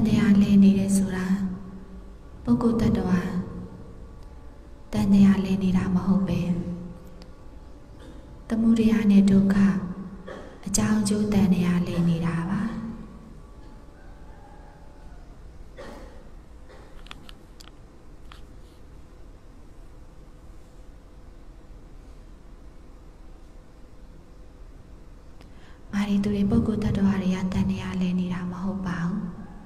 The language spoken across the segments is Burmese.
န်တရားလဲနေတဲ့ဆိုတာပုဂ္ဂိုလ်တ attva တန်တရားလဲနေတာမဟုတ်ပဲသမုဒယနဲ့ဒုက္ခအကြောင်းအကျိုးတန်တရားလဲနေတာပါမာရီသူတွေပုဂ္ဂိုလ်တ attva တွေကတန်တရားလဲနေတာမဟုတ်ပါဘူး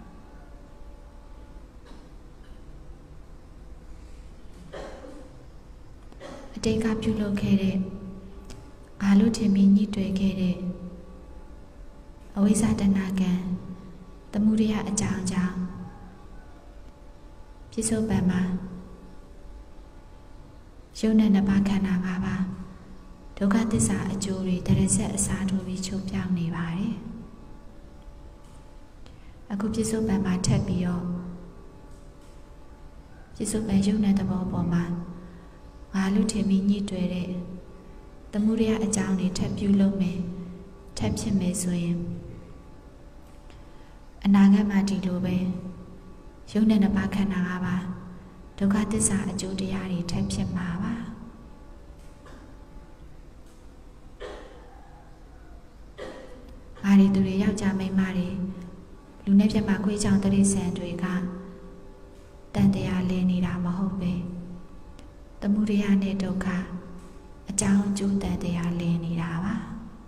အတိတ်ကပြုလုပ်ခဲ့တဲ့ငါလို့ထင်ပြီးညှိတွေ့ခဲ့တဲ့အဝိဇ္ဇတဏကံသမုဒယအကြောင်းကြောင့်ပြစ္ဆုတ်ပံမှာရုပ်နဲ့နှစ်ပါးခန္ဓာ၅ပါးဒုက္ခသစ္စာအကျိုးတွေတရဇက်အစားထိုးပြီးချုပ်ပြောင်းနေပါတယ်အခုပြစ္ဆုတ်ပံမှာထပ်ပြီးတော့ပြစ္ဆုတ်ပံရုပ်နဲ့သဘောပေါ်မှာငါလို့ထင်ပြီးညှိတွေ့တဲ့သမုဒယအကြောင်းတွေထပ်ပြုလုပ်မယ်ထပ်ဖြစ်မယ်ဆိုရင်အနာဂတ်မှာဒီလိုပဲရုပ်နဲ့နှစ်ပါးခန္ဓာ၅ပါးဒုက္ခသစ္စာအကျိုးတရားတွေထပ်ဖြစ်မှာပါမာရီသူတွေယောက်ျားမိန်းမတွေလူနဲ့ပြတ်မှာခွေးချောင်တရိษံတွေကတန်တရားလဲနေတာမဟုတ်ပဲသမုဒယနဲ့ဒုက္ခအကြောင်းအကျိုးတန်တရားလဲနေတာပါ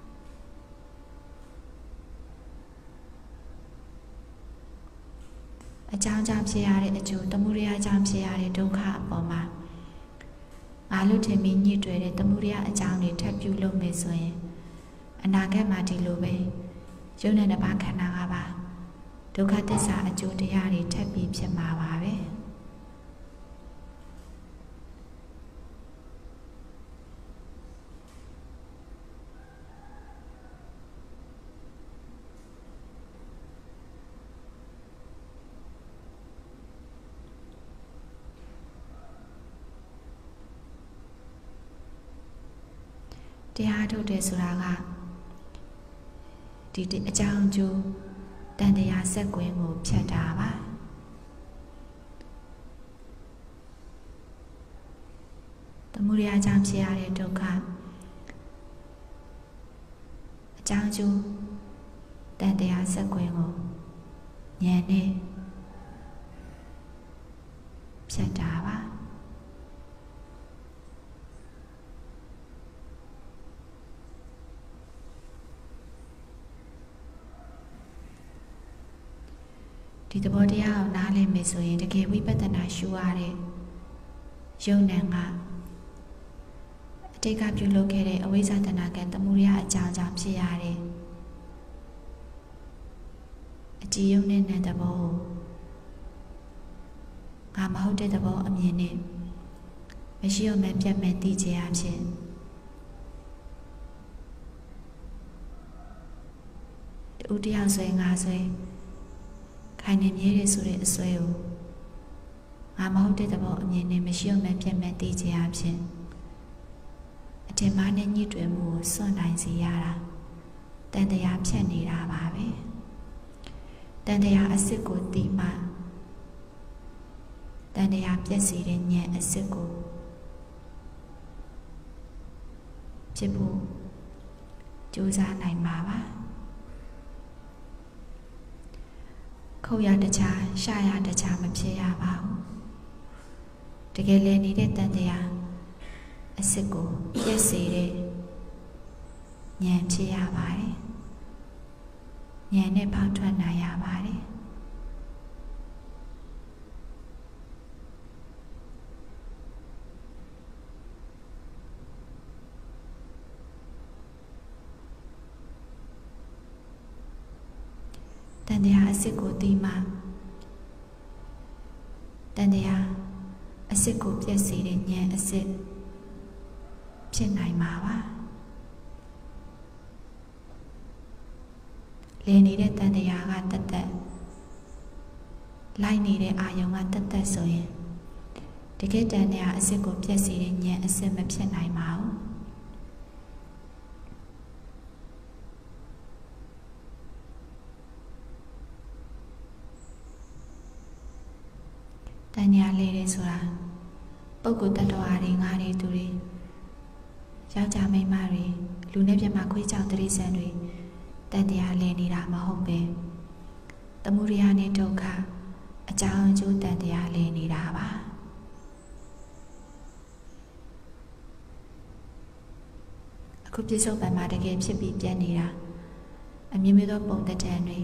အကြောင်းကြောင့်ဖြစ်ရတဲ့အကျိုးသမုဒယကြောင့်ဖြစ်ရတဲ့ဒုက္ခအပေါ်မှာငါလို့ထင်ပြီးညှိတွေ့တဲ့သမုဒယအကြောင်းတွေထပ်ပြုလုပ်မယ်ဆိုရင်အနာဂတ်မှာဒီလိုပဲရုပ်နဲ့နှစ်ပါးခန္ဓာ၅ပါးဒုက္ခသစ္စာအကျိုးတရားတွေထပ်ပြီးဖြစ်မှာပါပဲတရားထုတ်တယ်ဆိုတာကဒီအကြောင်းအကျိုးတန်တရားစက်ကွင်းကိုဖြတ်တာပါသမုဒယကြောင့်ဖြစ်ရတဲ့ဒုက္ခအကြောင်းအကျိုးတန်တရားစက်ကွင်းကိုဉာဏ်နဲ့ဖြတ်တာပါဒီသဘောတရားကိုနားလည်မယ်ဆိုရင်တကယ်ဝိပဿနာရှုရတဲ့ယုံ nant ကအတိတ်ကပြုလုပ်ခဲ့တဲ့အဝိဇ္ဇတဏကံသမုဒယအကြောင်းကြောင့်ဖြစ်ရတဲ့အကြည်ယုံနဲ့နံသဘောကိုငါမဟုတ်တဲ့သဘောအမြင်နဲ့မရှိရမယ်ပြတ်မယ်သိခြင်းအဖြစ်တူတယောက်ဆွဲငါဆွဲခိုင်နေမြဲတယ်ဆိုတဲ့အစွဲကိုငါမဟုတ်တဲ့သဘောအမြင်နဲ့မရှိရမယ်ပြတ်မယ်သိခြင်းအဖြစ်အထင်မှားနဲ့ညှိတွယ်မှုကိုစွန့်နိုင်စေရတာတန်တရားဖြတ်နေတာပါပဲတန်တရားအစစ်ကိုသိမှတန်တရားပြည့်စည်တဲ့ဉာဏ်အစစ်ကိုဖြစ်ဖို့ကြိုးစားနိုင်မှာပါခုတ်ရတခြားရှာရတခြားမဖြစ်ရပါဘူးတကယ်လည်းနေတဲ့တန်တရားအစစ်ကိုပြည့်စည်တဲ့ဉာဏ်ဖြစ်ရပါတယ်ဉာဏ်နဲ့ပေါင်းထွက်နိုင်ရပါတယ်တန်တရားအစစ်ကိုသိမှတန်တရားအစစ်ကိုပြည့်စည်တဲ့ဉာဏ်အစစ်ဖြစ်နိုင်မှာပါလည်နေတဲ့တန်တရားကတသက်လိုက်နေတဲ့အာယုံကတသက်ဆိုရင်တကယ်တန်တရားအစစ်ကိုပြည့်စည်တဲ့ဉာဏ်အစစ်မဖြစ်နိုင်ပါဘူးတန်ညာလေးတွေဆိုတာပုဂ္ဂိုလ်တ attva တွေငါတွေသူတွေယောက်ျားမိန်းမတွေလူနဲ့ပြမခွေးကြောင်တိရစ္ဆာန်တွေတန်တရားလည်နေတာမဟုတ်ပဲသမုဒယနဲ့ဒုက္ခအကြောင်းအကျိုးတန်တရားလည်နေတာပါအခုပြစ္ဆုတ်ပံမှာတကယ်ဖြစ်ပြီးပြတ်နေတာအမျိုးမျိုးသောပုံသက်တမ်းတွေ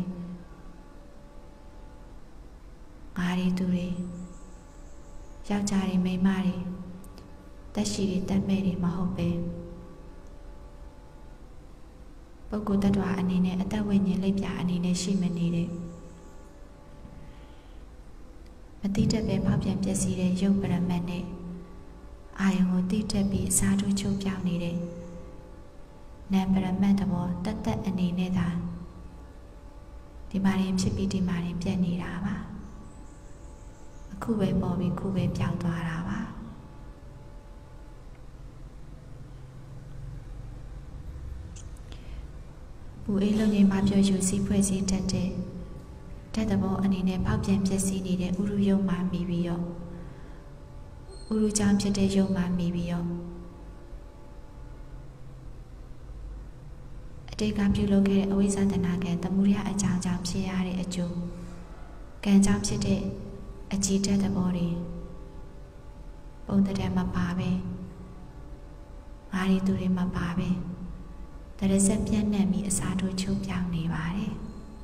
ငါတွေသူတွေယောက်ျားတွေမိန်းမတွေတက်ရှိတွေတက်မဲ့တွေမဟုတ်ပဲပုဂ္ဂိုလ်တ attva အနေနဲ့အသက်ဝိညာဉ်လိပ်ပြအနေနဲ့ရှိမနေတဲ့မတိတက်ပဲဖောက်ပြန်ပျက်စီးတဲ့ရုပ်ပရမတ်နဲ့အာယုံကိုတိတက်ပြီးအစားထိုးချုပ်ပြောင်းနေတဲ့နာမ်ပရမတ်သဘောတတ်အနေနဲ့သာဒီမှာရင်ဖြစ်ပြီးဒီမှာရင်ပြတ်နေတာပါအခုပဲပေါ်ပြီးခုပဲပြောင်းသွားတာပါပူအေးလုံးငယ်မှာပြောယူစီဖွဲ့စည်းတတ်တဲ့ဓာတ်သဘောအနေနဲ့ဖောက်ပြန်ပျက်စီးနေတဲ့ဥရုယုံမှမိပြီးရောဥရုကြောင့်ဖြစ်တဲ့ယုံမှမိပြီးရောအတိတ်ကပြုလုပ်ခဲ့တဲ့အဝိဇ္ဇတနာကံသမုဒယအကြောင်းကြောင့်ဖြစ်ရတဲ့အကျိုးကံကြောင့်ဖြစ်တဲ့အကြည်ဓာတ်သဘောတွေပုံတည်းမပါပဲငါးရီသူတွေမပါပဲတရဆက်ပြန့်နှံ့ပြီးအစားထိုးချုပ်ပြောင်းနေပါတယ်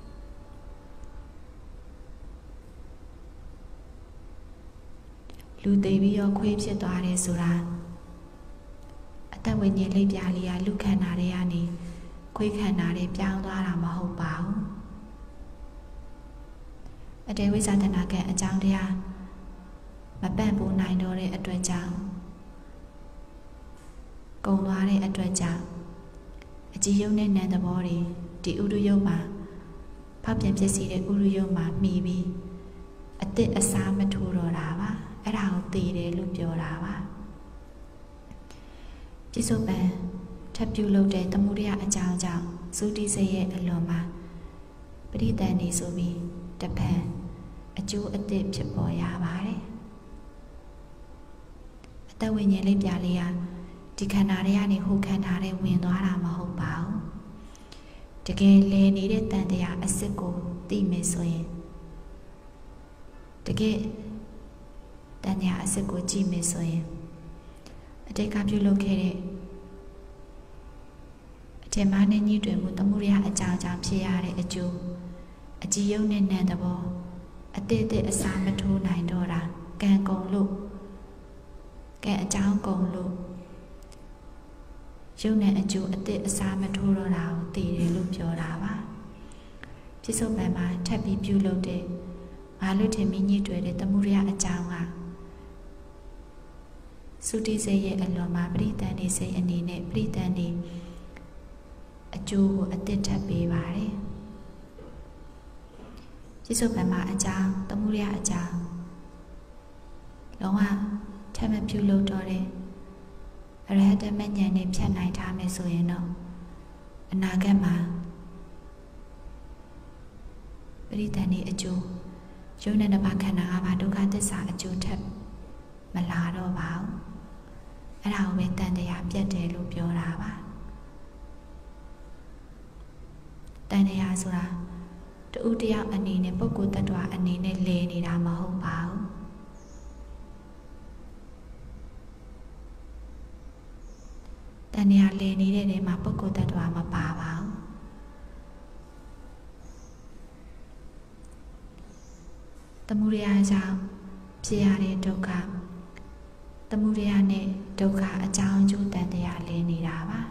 လူသိပြီးရောခွေးဖြစ်သွားတယ်ဆိုတာအသက်ဝိညာဉ်လိပ်ပြားလေးကလူခန္ဓာတွေကနေခွေးခန္ဓာတွေပြောင်းသွားတာမဟုတ်ပါဘူးအတေဝိဇ္ဇတနာကံအကြောင်းတရားမပန့်ပိုးနိုင်တော့တဲ့အတွက်ကြောင့်ကုန်သွားတဲ့အတွက်ကြောင့်အကြည်ယုံတဲ့နံသဘောတွေဒီဥရုယုံမှာဖောက်ပြန်ပျက်စီးတဲ့ဥရုယုံမှာမှီပြီးအသစ်အစားမထိုးတော့တာပါအဲ့ဒါကိုသိတယ်လို့ပြောတာပါပြစ္ဆုတ်ပံထပ်ပြုလုပ်တဲ့သမုဒယအကြောင်းကြောင့်သုတိစိတ်ရဲ့အလွန်မှာပရိသန်နေဆိုပြီးတပံအကျိုးအသစ်ဖြစ်ပေါ်ရပါတယ်အတဝိညာဉ်လေးပြလေးဟာဒီခန္ဓာတွေကနေဟိုခန္ဓာတွေဝင်သွားတာမဟုတ်ပါဘူးတကယ်လည်နေတဲ့တန်တရားအစစ်ကိုသိမယ်ဆိုရင်တကယ်တန်တရားအစစ်ကိုကြည့်မယ်ဆိုရင်အတိတ်ကပြုလုပ်ခဲ့တဲ့အထင်မှားနဲ့ညှိတွင်မှုသမုဒယအကြောင်းကြောင့်ဖြစ်ရတဲ့အကျိုးအကြည်ယုံနဲ့နံသဘောအတိတ်အစားမထိုးနိုင်တော့တာကံကုန်လို့ကံအကြောင်းကုန်လို့ယုံနဲ့အကျိုးအတိတ်အစားမထိုးတော့တာကိုသိတယ်လို့ပြောတာပါပြစ္ဆုတ်ပံမှာထပ်ပြီးပြုလုပ်တဲ့ငါလို့ထင်ပြီးညှိတွေ့တဲ့သမုဒယအကြောင်းကသုတိစိတ်ရဲ့အလွန်မှာပရိသန်နေစိတ်အနေနဲ့ပရိသန်နေအကျိုးကိုအတိတ်ထပ်ပေးပါတယ်ပြစ္ဆုတ်ပံမှာအကြောင်းသမုဒယအကြောင်းလုံးဝထပ်မပြုလုပ်တော့တဲ့အရဟတမဉ္ဇဉ်နဲ့ဖြတ်နိုင်ထားမယ်ဆိုရင်တော့အနာဂတ်မှာပရိသန်နေအကျိုးယုံနဲ့တပါခန္ဓာ၅ပါးဒုက္ခသစ္စာအကျိုးထပ်မလာတော့ပါဘူးအဲ့ဒါကိုပဲတန်တရားပြတ်တယ်လို့ပြောတာပါတန်တရားဆိုတာတူတယောက်အနေနဲ့ပုဂ္ဂိုလ်တ attva အနေနဲ့လည်နေတာမဟုတ်ပါဘူးတန်တရားလည်နေတဲ့နေမှာပုဂ္ဂိုလ်တ attva မပါပါဘူးသမုဒယကြောင့်ဖြစ်ရတဲ့ဒုက္ခသမုဒယနဲ့ဒုက္ခအကြောင်းအကျိုးတန်တရားလည်နေတာပါ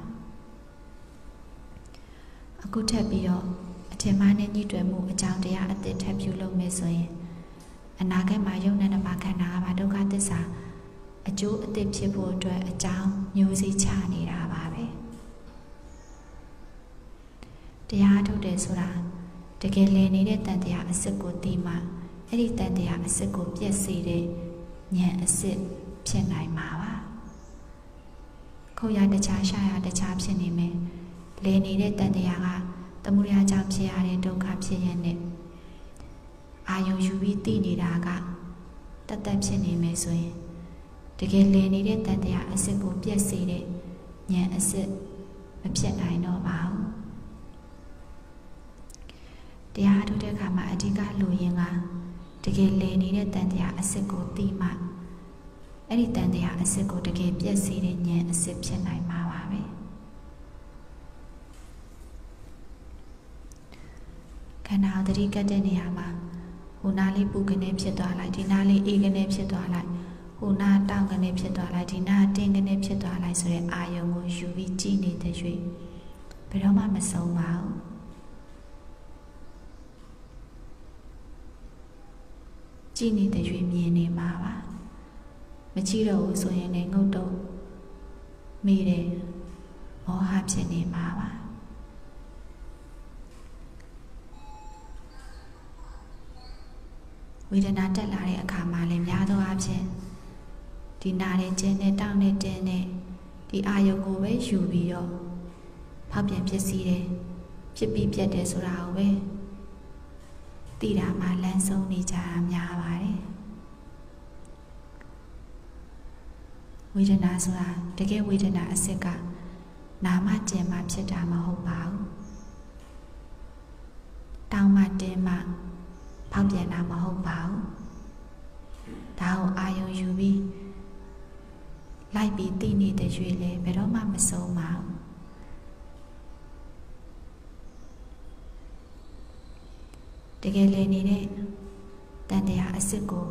အခုထပ်ပြီးတော့အထင်မှားနဲ့ညှိတွယ်မှုအကြောင်းတရားအသစ်ထပ်ပြုလုပ်မယ်ဆိုရင်အနာဂတ်မှာယုံနဲ့တပါခန္ဓာပါဒုက္ခသစ္စာအကျိုးအသစ်ဖြစ်ဖို့အတွက်အကြောင်းမျိုးစေ့ချနေတာပါပဲတရားထုတ်တယ်ဆိုတာတကယ်လည်နေတဲ့တန်တရားအစစ်ကိုသိမှအဲ့ဒီတန်တရားအစစ်ကိုပြည့်စေတဲ့ဉာဏ်အစစ်ဖြစ်နိုင်မှာပါခုတ်ရတခြားရှာရတခြားဖြစ်နေမယ်လည်နေတဲ့တန်တရားကသမုဒယကြောင့်ဖြစ်ရတဲ့ဒုက္ခဖြစ်ရတဲ့အာယုံယူပြီးသိနေတာကတတ်တတ်ဖြစ်နေမယ်ဆိုရင်တကယ်လည်နေတဲ့တန်တရားအစစ်ကိုပြည့်စေတဲ့ဉာဏ်အစစ်မဖြစ်နိုင်တော့ပါဘူးတရားထုတ်တဲ့အခါမှာအဓိကလိုရင်းကတကယ်လည်နေတဲ့တန်တရားအစစ်ကိုသိမှအဲ့ဒီတန်တရားအစစ်ကိုတကယ်ပြည့်စေတဲ့ဉာဏ်အစစ်ဖြစ်နိုင်မှာပါပဲခန္ဓာကိုယ်တတိကတ်တဲ့နေရာမှာဟိုနားလေးပူကနေဖြစ်သွားလိုက်ဒီနားလေးအေးကနေဖြစ်သွားလိုက်ဟိုနားတောင်းကနေဖြစ်သွားလိုက်ဒီနားတင်းကနေဖြစ်သွားလိုက်ဆိုတဲ့အာယုံကိုယူပြီးကြည့်နေတဲ့ရွေးဘယ်တော့မှမဆုံးပါဘူးကြည့်နေတဲ့ရွေးမြင်နေမှာပါမကြည့်တော့ဘူးဆိုရင်လည်းငုတ်တော့မိတယ်မောဟဖြစ်နေမှာပါဝေဒနာတက်လာတဲ့အခါမှာလည်းများသောအားဖြင့်ဒီနာတဲ့ကျင်းနဲ့တောင်းနဲ့တင်းနဲ့ဒီအာယုံကိုပဲယူပြီးတော့ဖောက်ပြန်ဖြစ်စီတယ်ဖြစ်ပြီးပြတ်တယ်ဆိုတာကိုပဲသိတာမှလမ်းဆုံးနေကြတာများပါတယ်ဝေဒနာဆိုတာတကယ်ဝေဒနာအစစ်ကနာမကျင်မှဖြစ်တာမဟုတ်ပါဘူးတောင်းမှတင်းမှဖောက်ပြန်တာမဟုတ်ပါဘူးဒါကိုအာယုံယူပြီးလိုက်ပြီးသိနေတဲ့ရွေးလေဘယ်တော့မှမဆုံးပါဘူးတကယ်လည်းနေတဲ့တန်တရားအစစ်ကို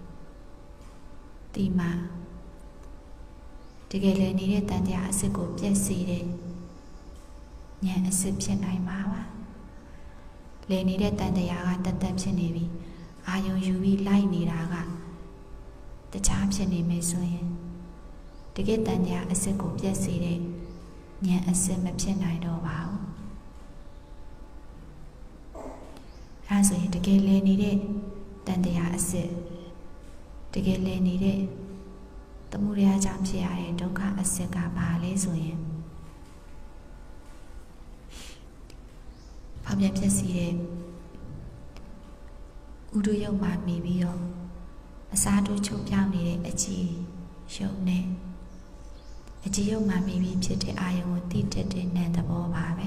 သိမှတကယ်လည်းနေတဲ့တန်တရားအစစ်ကိုပြည့်စေတဲ့ဉာဏ်အစစ်ဖြစ်နိုင်မှာပါလည်နေတဲ့တန်တရားကတတ်တတ်ဖြစ်နေပြီအာယုံယူပြီးလိုက်နေတာကတခြားဖြစ်နေမယ်ဆိုရင်တကယ်တန်တရားအစစ်ကိုပြည့်စေတဲ့ဉာဏ်အစစ်မဖြစ်နိုင်တော့ပါဘူးအဲဆိုရင်တကယ်လည်နေတဲ့တန်တရားအစစ်တကယ်လည်နေတဲ့သမှုရာကြောင့်ဖြစ်ရတဲ့ဒုက္ခအစစ်ကဘာလဲဆိုရင်ဖောက်ပြန်ဖြစ်စီတဲ့ဥဒုယုတ်မှာမိပြီးတော့အစားထိုးချုပ်ပြောင်းနေတဲ့အကြည်ယုံနဲ့အကြည်ယုံမှာမိပြီးဖြစ်တဲ့အာယုံကိုသိတတ်တဲ့ဉာဏ်သဘောပါပဲ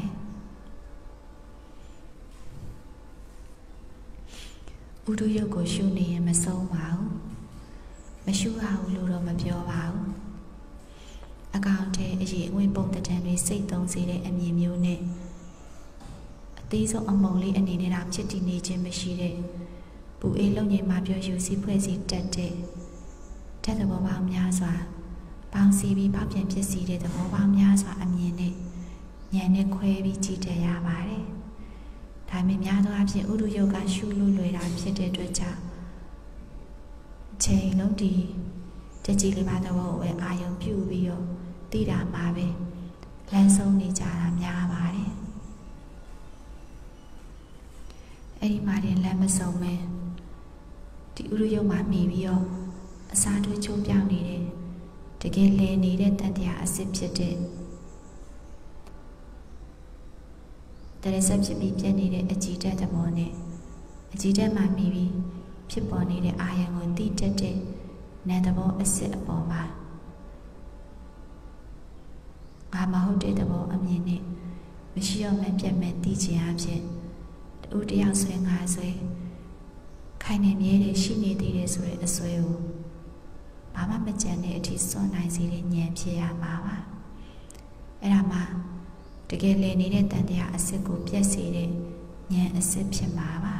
ဥဒုယုတ်ကိုရှုနေရင်မဆုံးပါဘူးမရှုရဘူးလို့တော့မပြောပါဘူးအကောင်ထဲအရေးအဝင်ပုံတံတွေစိတ်သုံးစေတဲ့အမြင်မျိုးနဲ့အသေးဆုံးအမုံလေးအနေနဲ့တော့ဖြစ်တည်နေခြင်းမရှိတဲ့ပူအေးလုံငင်မှာပြောယူစီဖွဲ့စီတက်တဲ့ဓာတ်သဘောပေါင်းများစွာပေါင်းစည်းပြီးပေါက်ပြန်ဖြစ်စီတဲ့သဘောပေါင်းများစွာအမြင်နဲ့ဉာဏ်နဲ့ခွဲပြီးကြည့်တတ်ရပါတယ်ဒါပေမဲ့များသောအားဖြင့်ဥဒုယုတ်ကရှုလို့လွယ်တာဖြစ်တဲ့အတွက်ကြောင့်ချိန်လုံးဒီတကြည်လေးပါတော့ဝယ်အာယုံပြုပြီးတော့သိတာမှာပဲလမ်းဆုံးနေကြတာများပါတယ်အဲ့ဒီမှာတင်လမ်းမဆုံးပဲဒီဥရယုံမှာမိပြီးတော့အစားထိုးချုံပြောင်းနေတဲ့တကယ်လည်နေတဲ့တန်တရားအစစ်ဖြစ်တဲ့တရဆက်ဖြစ်ပြီးပြည့်နေတဲ့အကြည်တက်သဘောနဲ့အကြည်တက်မှမိပြီးဖြစ်ပေါ်နေတဲ့အာယုံကိုသိတတ်တဲ့ဉာဏ်သဘောအစစ်အပေါ်မှာငါမဟုတ်တဲ့သဘောအမြင်နဲ့မရှိတော့မှပြတ်မဲ့သိချင်အဖြစ်တူတယောက်ဆွဲငါဆွဲခိုင်နေမြဲတယ်ရှိနေသေးတယ်ဆိုတဲ့အစွဲကိုဘာမှမကြံတဲ့အထိစွန့်နိုင်စေတဲ့ဉာဏ်ဖြစ်ရမှာပါအဲ့ဒါမှတကယ်လည်နေတဲ့တန်တရားအစစ်ကိုပြည့်စေတဲ့ဉာဏ်အစစ်ဖြစ်မှာပါ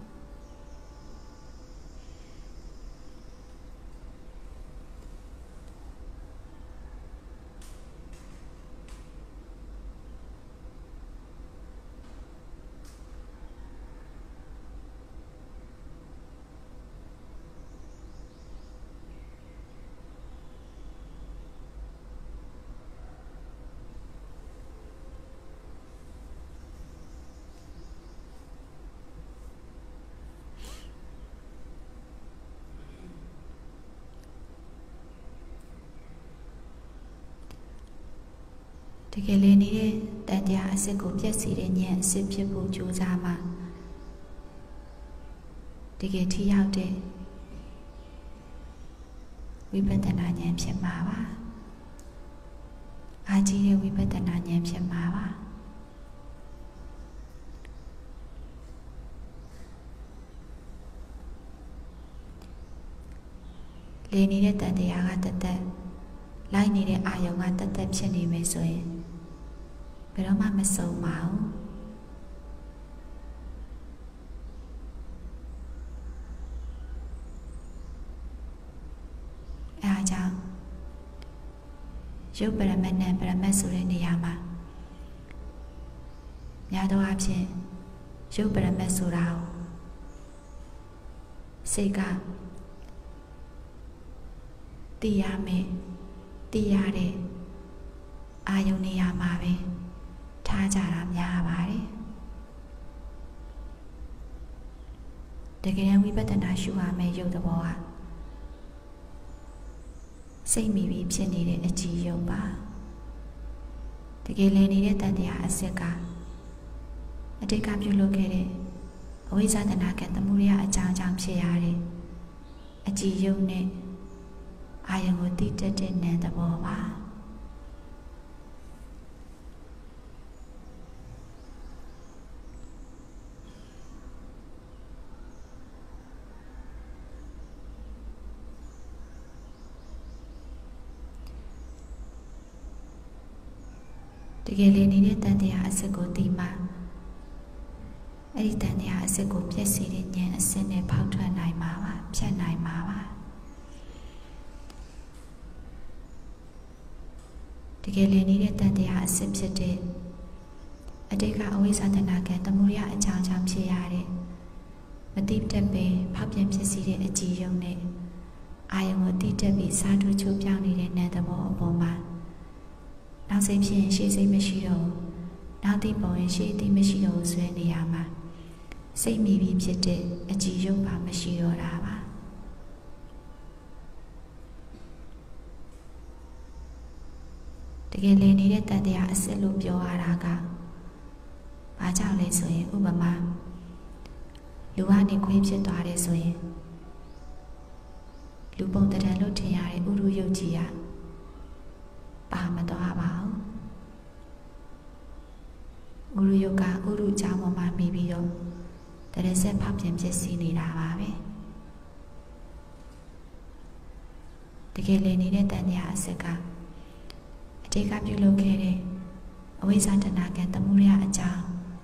တကယ်လည်းနေတဲ့တန်တရားအစစ်ကိုပြည့်စည်တဲ့ဉာဏ်အစစ်ဖြစ်ဖို့ကြိုးစားမှတကယ်ထိရောက်တဲ့ဝိပဿနာဉာဏ်ဖြစ်မှာပါအားကြီးတဲ့ဝိပဿနာဉာဏ်ဖြစ်မှာပါလေနေတဲ့တန်တရားကတသက်လိုက်နေတဲ့အာယုံကတသက်ဖြစ်နေမယ်ဆိုရင်ဘယ်တော့မှမဆုံးပါဘူးအဲဒါကြောင့်ရုပ်ပရမတ်နဲ့ပရမတ်ဆိုတဲ့နေရာမှာများသောအားဖြင့်ရုပ်ပရမတ်ဆိုတာကိုစိတ်ကသိရမယ်သိရတဲ့အာယုန်နေရာမှာပဲထားကြတာများပါတယ်တကယ်ဝိပဿနာရှုရမယ်ရုပ်သဘောကစိတ်မိပြီးဖြစ်နေတဲ့အကြည်ရုပ်ပါတကယ်လည်းနေတဲ့တန်တရားအစစ်ကအတိတ်ကပြုလုပ်ခဲ့တဲ့အဝိဇ္ဇတနာကသမုဒယအကြောင်းကြောင့်ဖြစ်ရတဲ့အကြည်ရုပ်နဲ့အာယုံကိုသိတတ်တဲ့ဉာဏ်သဘောပါတကယ်လည်းနေတဲ့တန်တရားအစစ်ကိုသိမှအဲ့ဒီတန်တရားအစစ်ကိုပြည့်စည်တဲ့ဉာဏ်အစစ်နဲ့ဖောက်ထွက်နိုင်မှာပါဖြတ်နိုင်မှာပါတကယ်လည်းနေတဲ့တန်တရားအစစ်ဖြစ်တဲ့အတိတ်ကအဝိဇ္ဇတနာကသမုဒယအကြောင်းကြောင့်ဖြစ်ရတဲ့မတိတတ်ပဲဖောက်ပြန်ဖြစ်စီတဲ့အကြည်ယုံနဲ့အာယုံကိုတိတတ်ပြီးစားထိုးချိုးပြောင်းနေတဲ့ဉာဏ်သဘောအပေါ်မှာနောက်စိတ်ဖြစ်ရင်ရှေ့စိတ်မရှိတော့ဘူးနောက်သိပေါ်ရင်ရှေ့သိမရှိတော့ဘူးဆိုတဲ့နေရာမှာစိတ်မိပြီးဖြစ်တဲ့အကြည်ယုံပါမရှိတော့တာပါတကယ်လည်းနေတဲ့တန်တရားအစစ်လို့ပြောရတာကဘာကြောင့်လဲဆိုရင်ဥပမာလူကနေခွေးဖြစ်သွားတယ်ဆိုရင်လူပုံတံလို့ထင်ရတဲ့ဥရုယုတ်ကြီးကပါမသွားပါဘူးဥရုယုတ်ကဥရုအကြောင်းပေါ်မှာမိပြီးတော့တရဆက်ဖောက်ပြန်ဖြစ်စီနေတာပါပဲတကယ်လည်းနေတဲ့တန်တရားအစစ်ကအတိတ်ကပြုလုပ်ခဲ့တဲ့အဝိဇ္ဇတနာကသမုဒယအကြောင်း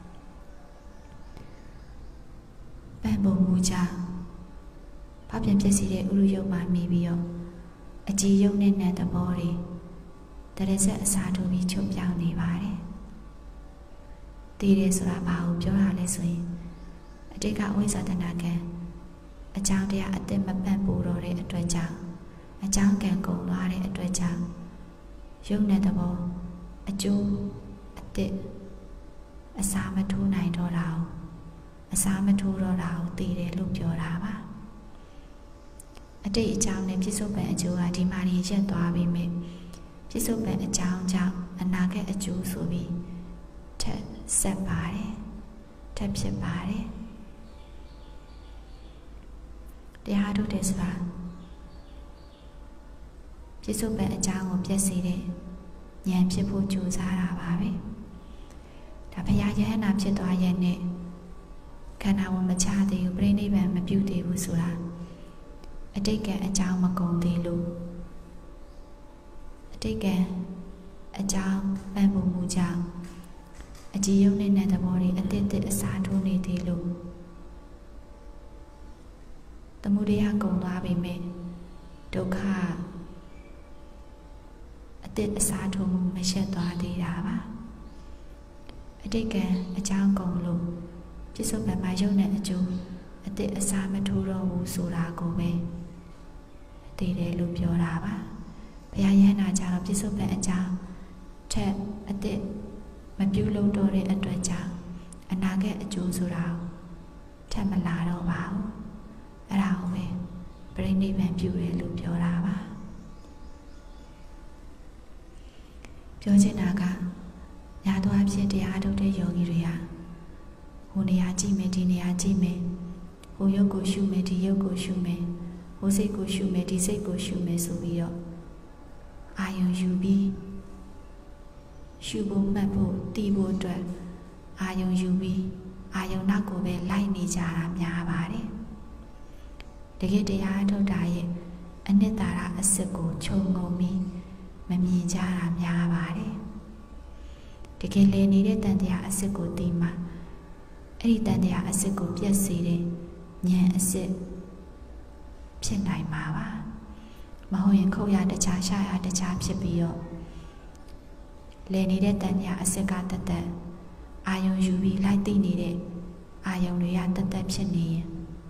ပန့်ပုံမူကြောင့်ဖောက်ပြန်ဖြစ်စီတဲ့ဥရုယုတ်မှာမိပြီးတော့အကြည်ယုံတဲ့ဉာဏ်သဘောတွေတရဆက်အစာထိုးပြီးချုပ်ပြောင်းနေပါတယ်တည်တယ်ဆိုတာဘာကိုပြောတာလဲဆိုရင်အတိတ်ကအဝိဇ္ဇတနာကအကြောင်းတရားအသက်မပန့်ပူတော့တဲ့အတွက်ကြောင့်အကြောင်းကံကုန်သွားတဲ့အတွက်ကြောင့်ရုပ်နဲ့သဘောအကျိုးအသက်အစာမထိုးနိုင်တော့တာကိုအစာမထိုးတော့တာကိုသိတယ်လို့ပြောတာပါအတိတ်အကြောင်းနဲ့ပြစ္ဆုတ်ပံအကျိုးကဒီမှာနေရက်သွားပြီမြဲပြစ္ဆုတ်ပံအကြောင်းကြောင့်အနာဂတ်အကျိုးဆိုပြီးထပ်ဆက်ပါတယ်ထပ်ဖြစ်ပါတယ်တရားထုတ်တယ်ဆိုတာပြစ္ဆုတ်ပံအကြောင်းကိုပြည့်စေတဲ့ဉာဏ်ဖြစ်ဖို့ကြိုးစားတာပါပဲဒါဘုရားယဟန္တာဖြစ်သွားရဲ့နဲ့ခန္ဓာဝင်မချသေးဘူးပြိဋိဘံမပြုတ်သေးဘူးဆိုတာအတိတ်ကအကြောင်းမကုန်သေးလို့အတိတ်ကအကြောင်းပန့်ပုံမူကြောင့်အကြည်ယုံတဲ့ဉာဏ်သဘောတွေအတိတ်အစားထိုးနေသေးလို့သမုဒယကုန်သွားပြီမဲ့ဒုက္ခအတိတ်အစားထိုးမှုမရှက်သွားသေးတာပါအတိတ်ကအကြောင်းကုန်လို့ပြစ္ဆုတ်ပံမှာရုပ်နဲ့အကျိုးအတိတ်အစားမထိုးတော့ဘူးဆိုတာကိုပဲသိတယ်လို့ပြောတာပါဘုရားယဟန္တာကျတော့ပြစ္ဆုတ်ပံအကြောင်းထက်အတိတ်မပြုလုပ်တော့တဲ့အတွက်ကြောင့်အနာဂတ်အကျိုးဆိုတာထပ်မလာတော့ပါဘူးအဲ့ဒါကိုပဲပြိဋိဘံပြုတယ်လို့ပြောတာပါပြောချင်တာကညာသွားဖြစ်တရားထုတ်တဲ့ယောဂီတွေဟာဟိုနေရာကြည့်မယ်ဒီနေရာကြည့်မယ်ဟိုရုပ်ကိုရှုမယ်ဒီရုပ်ကိုရှုမယ်ဟဟိုစိတ်ကိုရှုမယ်ဒီစိတ်ကိုရှုမယ်ဆိုပြီးတော့အာယုံယူပြီးရှုဖို့မှတ်ဖို့တည်ဖို့အတွက်အာယုံယူပြီးအာယုံနောက်ကိုပဲလိုက်နေကြတာများပါတယ်တကယ်တရားထုတ်တာရဲ့အနှစ်သာရအစစ်ကိုခြုံငုံပြီးမမြင်ကြတာများပါတယ်တကယ်လေနေတဲ့တန်တရားအစစ်ကိုသိမှအဲ့ဒီတန်တရားအစစ်ကိုပြည့်စေတဲ့ဉာဏ်အစစ်ဖြစ်နိုင်မှာပါမဟုတ်ရင်ခုတ်ရတခြားရှာရတခြားဖြစ်ပြီးတော့လေနေတဲ့တန်တရားအစစ်ကတသက်အာယုံယူပြီးလိုက်သိနေတဲ့အာယုံတွေကတသက်ဖြစ်နေရင်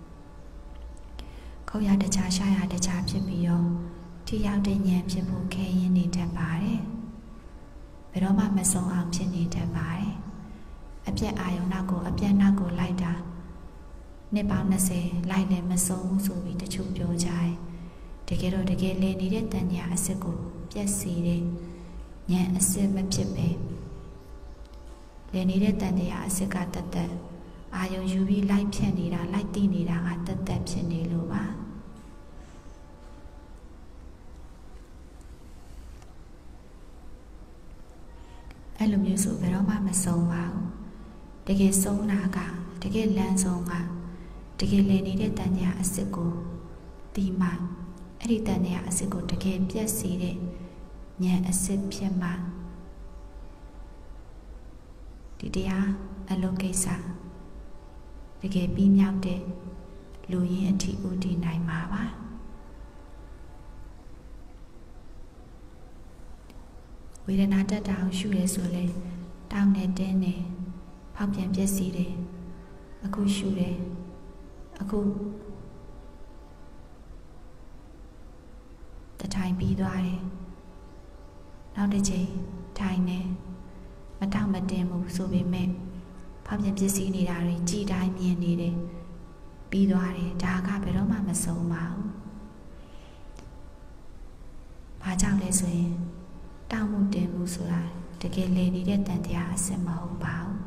ခုတ်ရတခြားရှာရတခြားဖြစ်ပြီးတော့ထိရောက်တဲ့ဉာဏ်ဖြစ်ဖို့ခဲရင်နေတတ်ပါတယ်ဘယ်တော့မှမဆုံးအောင်ဖြစ်နေတတ်ပါတယ်အပြက်အာယုံနောက်ကိုအပြက်နောက်ကိုလိုက်တာနှစ်ပေါင်း20လိုက်လည်းမဆုံးဘူးဆိုပြီးတချို့ပြောကြတယ်တကယ်တော့တကယ်လေနေတဲ့တန်ညာအစစ်ကိုပြက်စီတဲ့ဉာဏ်အစစ်မဖြစ်ပဲလေနေတဲ့တန်တရားအစစ်ကတသက်အာယုံယူပြီးလိုက်ဖြတ်နေတာလိုက်သိနေတာကတသက်ဖြစ်နေလို့ပါအဲ့လိုမျိုးဆိုဘယ်တော့မှမဆုံးပါဘူးတကယ်ဆုံးတာကတကယ်လမ်းဆုံးကတကယ်လေနေတဲ့တန်တရားအစစ်ကိုတီးမှအဲ့ဒီတန်တရားအစစ်ကိုတကယ်ပြည့်စေတဲ့ဉာဏ်အစစ်ဖြစ်မှဒီတရားအလုံးကိစ္စတကယ်ပြီးမြောက်တဲ့လူရင်းအထိဥတည်နိုင်မှာပါဝေဒနာတက်တာကိုရှုရဲဆိုလဲတောင်းနေတင်းနေဖောက်ပြန်ပြည့်စည်တယ်အခုရှုတယ်အခုတထိုင်ပြီးသွားတယ်နောက်တစ်ချိန်ထိုင်နေမတောင့်မတင်ဘူးဆိုပေမဲ့ဖောက်ပြန်ပြည့်စည်နေတာတွေကြည်တိုင်းမြင်နေတယ်ပြီးသွားတယ်ဒါကဘယ်တော့မှမဆုံးပါဘူးဘာကြောင့်လဲဆိုရင်တောင့်မှုတင်မှုဆိုတာတကယ်လေနေတဲ့တန်တရားအစစ်မဟုတ်ပါဘူး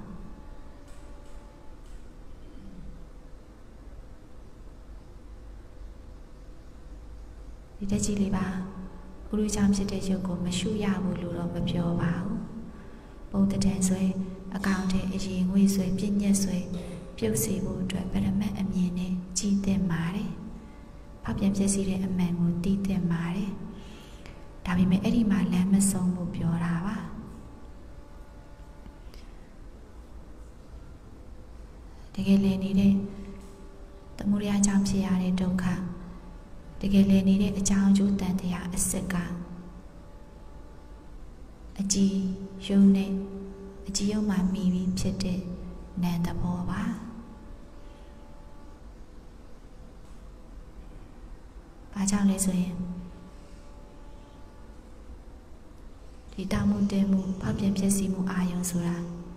ဒီတက်ကြီးလေးပါဥရုကြောင့်ဖြစ်တဲ့ရုပ်ကိုမရှုရဘူးလို့တော့မပြောပါဘူးပုံတံဆွဲအကောင့်ထဲအရင်ငွေဆွဲပြည့်ညက်ဆွဲပြုတ်စေဖို့အတွက်ပရမတ်အမြင်နဲ့ကြည်သင့်ပါတယ်ဖောက်ပြန်ပြည့်စည်တဲ့အမှန်ကိုသိသင့်ပါတယ်ဒါပေမဲ့အဲ့ဒီမှာလမ်းမဆုံးဖို့ပြောတာပါတကယ်လည်းနေတဲ့သမုဒယကြောင့်ဖြစ်ရတဲ့ဒုက္ခတကယ်လည်းနေတဲ့အကြောင်းအကျိုးတန်တရားအစစ်ကအကြည်ယုံနဲ့အကြည်ယုံမှမိပြီးဖြစ်တဲ့နာမ်သဘောပါဘာကြောင့်လဲဆိုရင်ဒီတောင်းမှုတင်မှုဖောက်ပြန်ဖြစ်စီမှုအာယုံဆိုတာ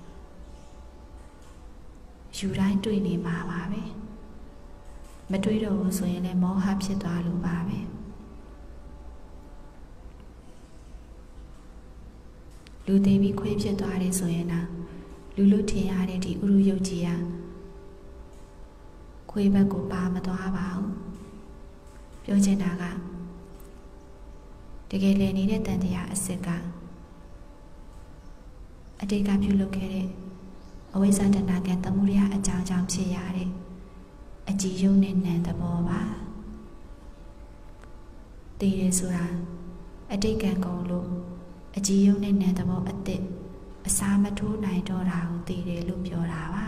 ယူတိုင်းတွေ့နေမှာပါပဲမတွေးတော့ဘူးဆိုရင်လည်းမောဟဖြစ်သွားလို့ပါပဲလူသေးပြီးခွေးဖြစ်သွားတယ်ဆိုရင်တော့လူလို့ထင်ရတဲ့ဒီဥရုယုတ်ကြီးကခွေးဘက်ကိုပါမသွားပါဘူးပြောချင်တာကတကယ်လည်းနေတဲ့တန်တရားအစစ်ကအတိတ်ကပြုလုပ်ခဲ့တဲ့အဝိဇ္ဇာတဏှာကံသမုဒယအကြောင်းကြောင့်ဖြစ်ရတဲ့အကြည်ယုံနဲ့နံသဘောပါတည်ရဆိုတာအတိတ်ကံကုန်လို့အကြည်ယုံနဲ့နံသဘောအသစ်အစားမထိုးနိုင်တော့တာကိုတည်တယ်လို့ပြောတာပါ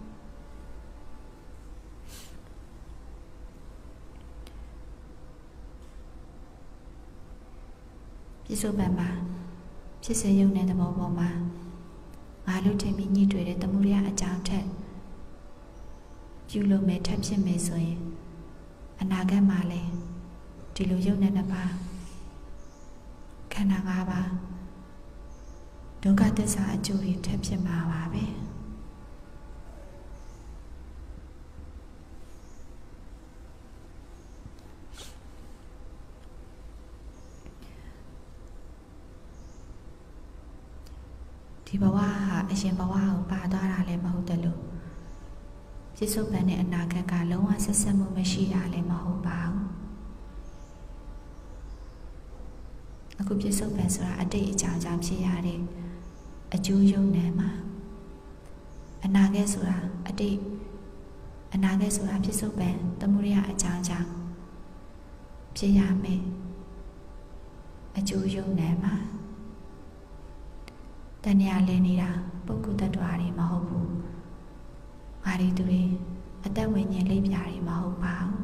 ပြစ္ဆုတ်ပံမှာဖြစ်စေယုံတဲ့သဘောပေါ်မှာငါလို့ထင်ပြီးညှိတွေ့တဲ့သမုဒယအကြောင်းထက်ကျူလို့မယ်ထပ်ဖြစ်မယ်ဆိုရင်အနာဂတ်မှာလည်းဒီလိုယုံတဲ့နှစ်ပါးခန္ဓာ၅ပါးဒုက္ခသစ္စာအကျိုးတွေထပ်ဖြစ်မှာပါပဲဒီဘဝဟာအရင်ဘဝကိုပါသွားတာလည်းမဟုတ်တယ်လို့ပြစ္ဆုတ်ပံနဲ့အနာဂတ်ကလုံးဝဆက်ဆက်မှုမရှိတာလည်းမဟုတ်ပါဘူးအခုပြစ္ဆုတ်ပံဆိုတာအတိတ်အကြောင်းကြောင့်ဖြစ်ရတဲ့အကျိုးယုံနဲ့မှာအနာဂတ်ဆိုတာအတိတ်အနာဂတ်ဆိုတာပြစ္ဆုတ်ပံသမုဒယအကြောင်းကြောင့်ဖြစ်ရမယ်အကျိုးယုံနဲ့မှာတဏှာလည်နေတာပုဂ္ဂိုလ်တ attva တွေမဟုတ်ဘူးငါတွေသူတွေအသက်ဝိညာဉ်လိပ်ပြာတွေမဟုတ်ပါဘူး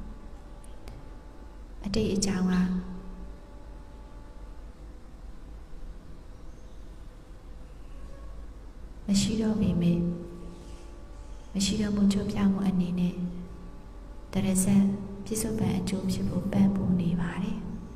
အတိတ်အကြောင်းကမရှိတော့ပေမဲ့မရှိတော့မှုချုပ်ပြောင်းမှုအနေနဲ့တရဇက်ပြစ္ဆုတ်ပံအကျိုးဖြစ်ဖို့ပံ့ပိုးနေပါတယ်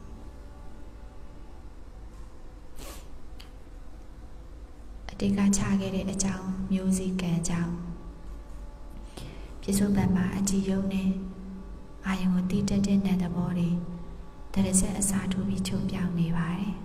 အတိတ်ကခြားခဲ့တဲ့အကြောင်းမျိုးစီကံကြောင့်ပြစ္ဆုတ်ပံမှာအကြည်ယုံနဲ့အာယုံကိုတိတက်တဲ့နံသဘောတွေတရဇက်အစားထိုးပြီးချုပ်ပြောင်းနေပါတယ်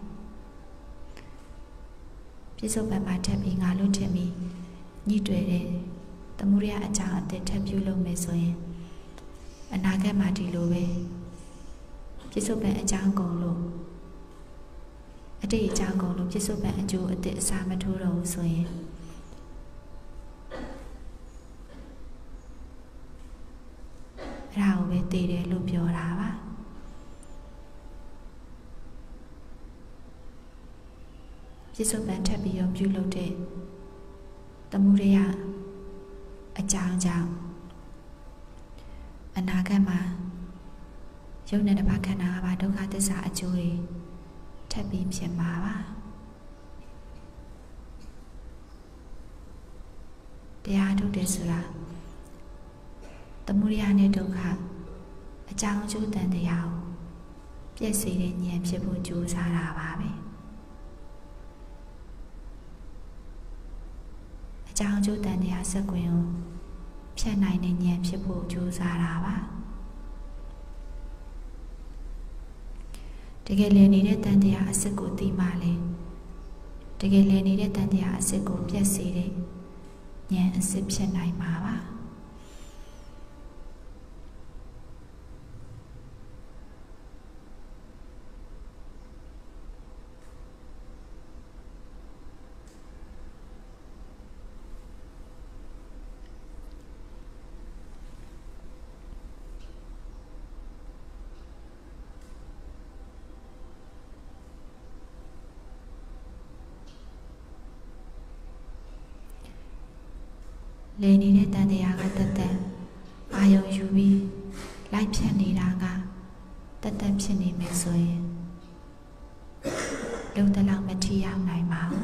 ပြစ္ဆုတ်ပံမှာထပ်ပြီးငါလွတ်ထင်ပြီးညှိတွေ့တဲ့သမုဒယအကြောင်းအသစ်ထပ်ပြုလုပ်မယ်ဆိုရင်အနာဂတ်မှာဒီလိုပဲပြစ္ဆုတ်ပံအကြောင်းကုန်လို့အတိတ်အကြောင်းကုန်လို့ပြစ္ဆုတ်ပံအကျိုးအသစ်အစားမထိုးတော့ဘူးဆိုရင်အဲ့ဒါကိုပဲသိတယ်လို့ပြောတာပါပြစ္ဆုတ်ပံထပ်ပြီးပြုလုပ်တဲ့သမုဒယအကြောင်းကြောင့်အနာဂတ်မှာယုံနဲ့တစ်ပါးခန္ဓာ၅ပါးဒုက္ခသစ္စာအကျိုးတွေထပ်ပြီးဖြစ်မှာပါတရားထုတ်တယ်ဆိုတာသမုဒယနဲ့ဒုက္ခအကြောင်းအကျိုးတန်တရားကိုပြည့်စုံတဲ့ဉာဏ်ဖြစ်ဖို့ကြိုးစားတာပါပဲအကြောင်းအကျိုးတန်တရားစက်ကွင်းကိုဖြတ်နိုင်တဲ့ဉာဏ်ဖြစ်ဖို့ကြိုးစားတာပါတကယ်လည်နေတဲ့တန်တရားအစစ်ကိုသိမှလေတကယ်လည်နေတဲ့တန်တရားအစစ်ကိုပြည့်စေတဲ့ဉာဏ်အစစ်ဖြစ်နိုင်မှာပါလည်နေတဲ့တန်တရားကတသက်အာယုံယူပြီးလိုက်ဖြတ်နေတာကတသက်ဖြစ်နေမယ်ဆိုရင်လုံတလောက်မထီရောက်နိုင်ပါဘူး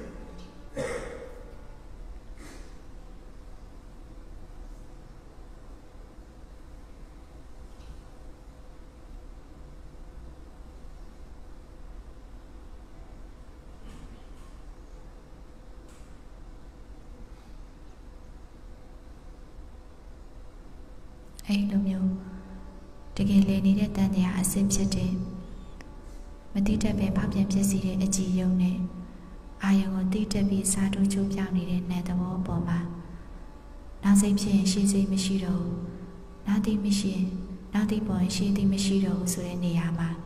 အဲ့လိုမျိုးတကယ်လည်နေတဲ့တန်တရားအစစ်ဖြစ်တဲ့မတိတတ်ပဲဖောက်ပြန်ဖြစ်စီတဲ့အကြည်ယုံနဲ့အာယုံကိုတိတက်ပြီးစားထိုးချိုးပြောင်းနေတဲ့နံသဘောပေါ်မှာနောက်စိတ်ဖြစ်ရင်ရှေ့စိတ်မရှိတော့ဘူးနောက်တိမရှိရင်နောက်တိပေါ်ရင်ရှေ့တိမရှိတော့ဘူးဆိုတဲ့နေရာမှာ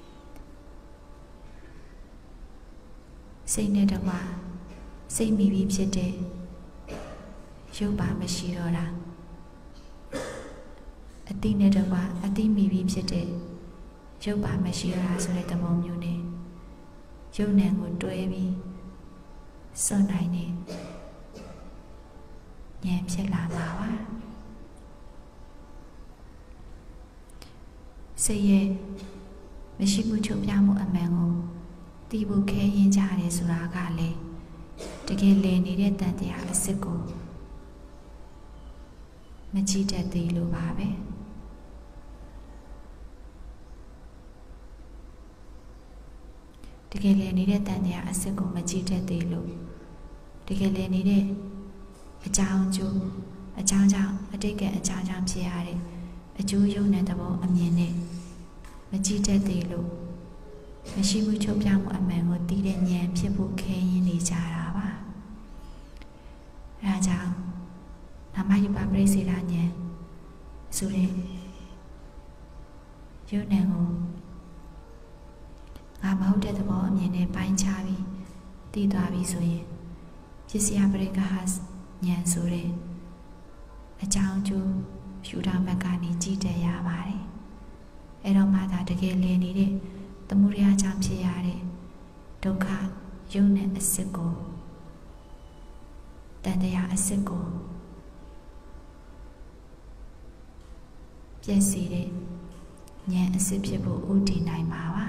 စိတ်နဲ့တကွာစိတ်မိပြီးဖြစ်တဲ့ရုပ်ပါမရှိတော့တာအတိနဲ့တကွာအတိမိပြီးဖြစ်တဲ့ရုပ်ပါမရှိတော့တာဆိုတဲ့သဘောမျိုးနဲ့ရုပ်နံကိုတွဲပြီးစွန့်နိုင်နေဉာဏ်ဖြစ်လာမှာပါစိတ်ရဲ့မရှိမှုချုပ်ပြမှုအမှန်ကိုသိဖို့ခဲရင်ကြတယ်ဆိုတာကလေတကယ်လည်နေတဲ့တန်တရားအစစ်ကိုမကြည့်တတ်သေးလို့ပါပဲတကယ်လည်နေတဲ့တန်တရားအစစ်ကိုမကြည့်တတ်သေးလို့တကယ်လည်နေတဲ့အကြောင်းကျိုးအကြောင်းကြောင့်အတိတ်ကအကြောင်းကြောင့်ဖြစ်ရတဲ့အကျိုးယုံတဲ့သဘောအမြင်နဲ့မကြည့်တတ်သေးလို့မရှိမှုချုပ်ပြောင်းမှုအမှန်ကိုသိတဲ့ဉာဏ်ဖြစ်ဖို့ခဲရင်းနေကြတာပါအဲဒါကြောင့်နာမယုပပရိစ္ဆေဒဉာဏ်ဆိုတဲ့ယုံနံကိုငါမဟုတ်တဲ့သဘောအမြင်နဲ့ပိုင်းခြားပြီးသိသွားပြီဆိုရင်ဖြစ်စရာပရိက္ခဉာဏ်ဆိုတဲ့အကြောင်းကျိုးရှုထောင့်ဘက်ကနေကြည့်တတ်ရပါတယ်။အဲ့တော့မှသာတကယ်လည်နေတဲ့သမုဒယကြောင့်ဖြစ်ရတဲ့ဒုက္ခယုံနဲ့အစစ်ကိုတန်တရားအစစ်ကိုပြည့်စည်တဲ့ဉာဏ်အစစ်ဖြစ်ဖို့ဥတည်နိုင်ပါပါ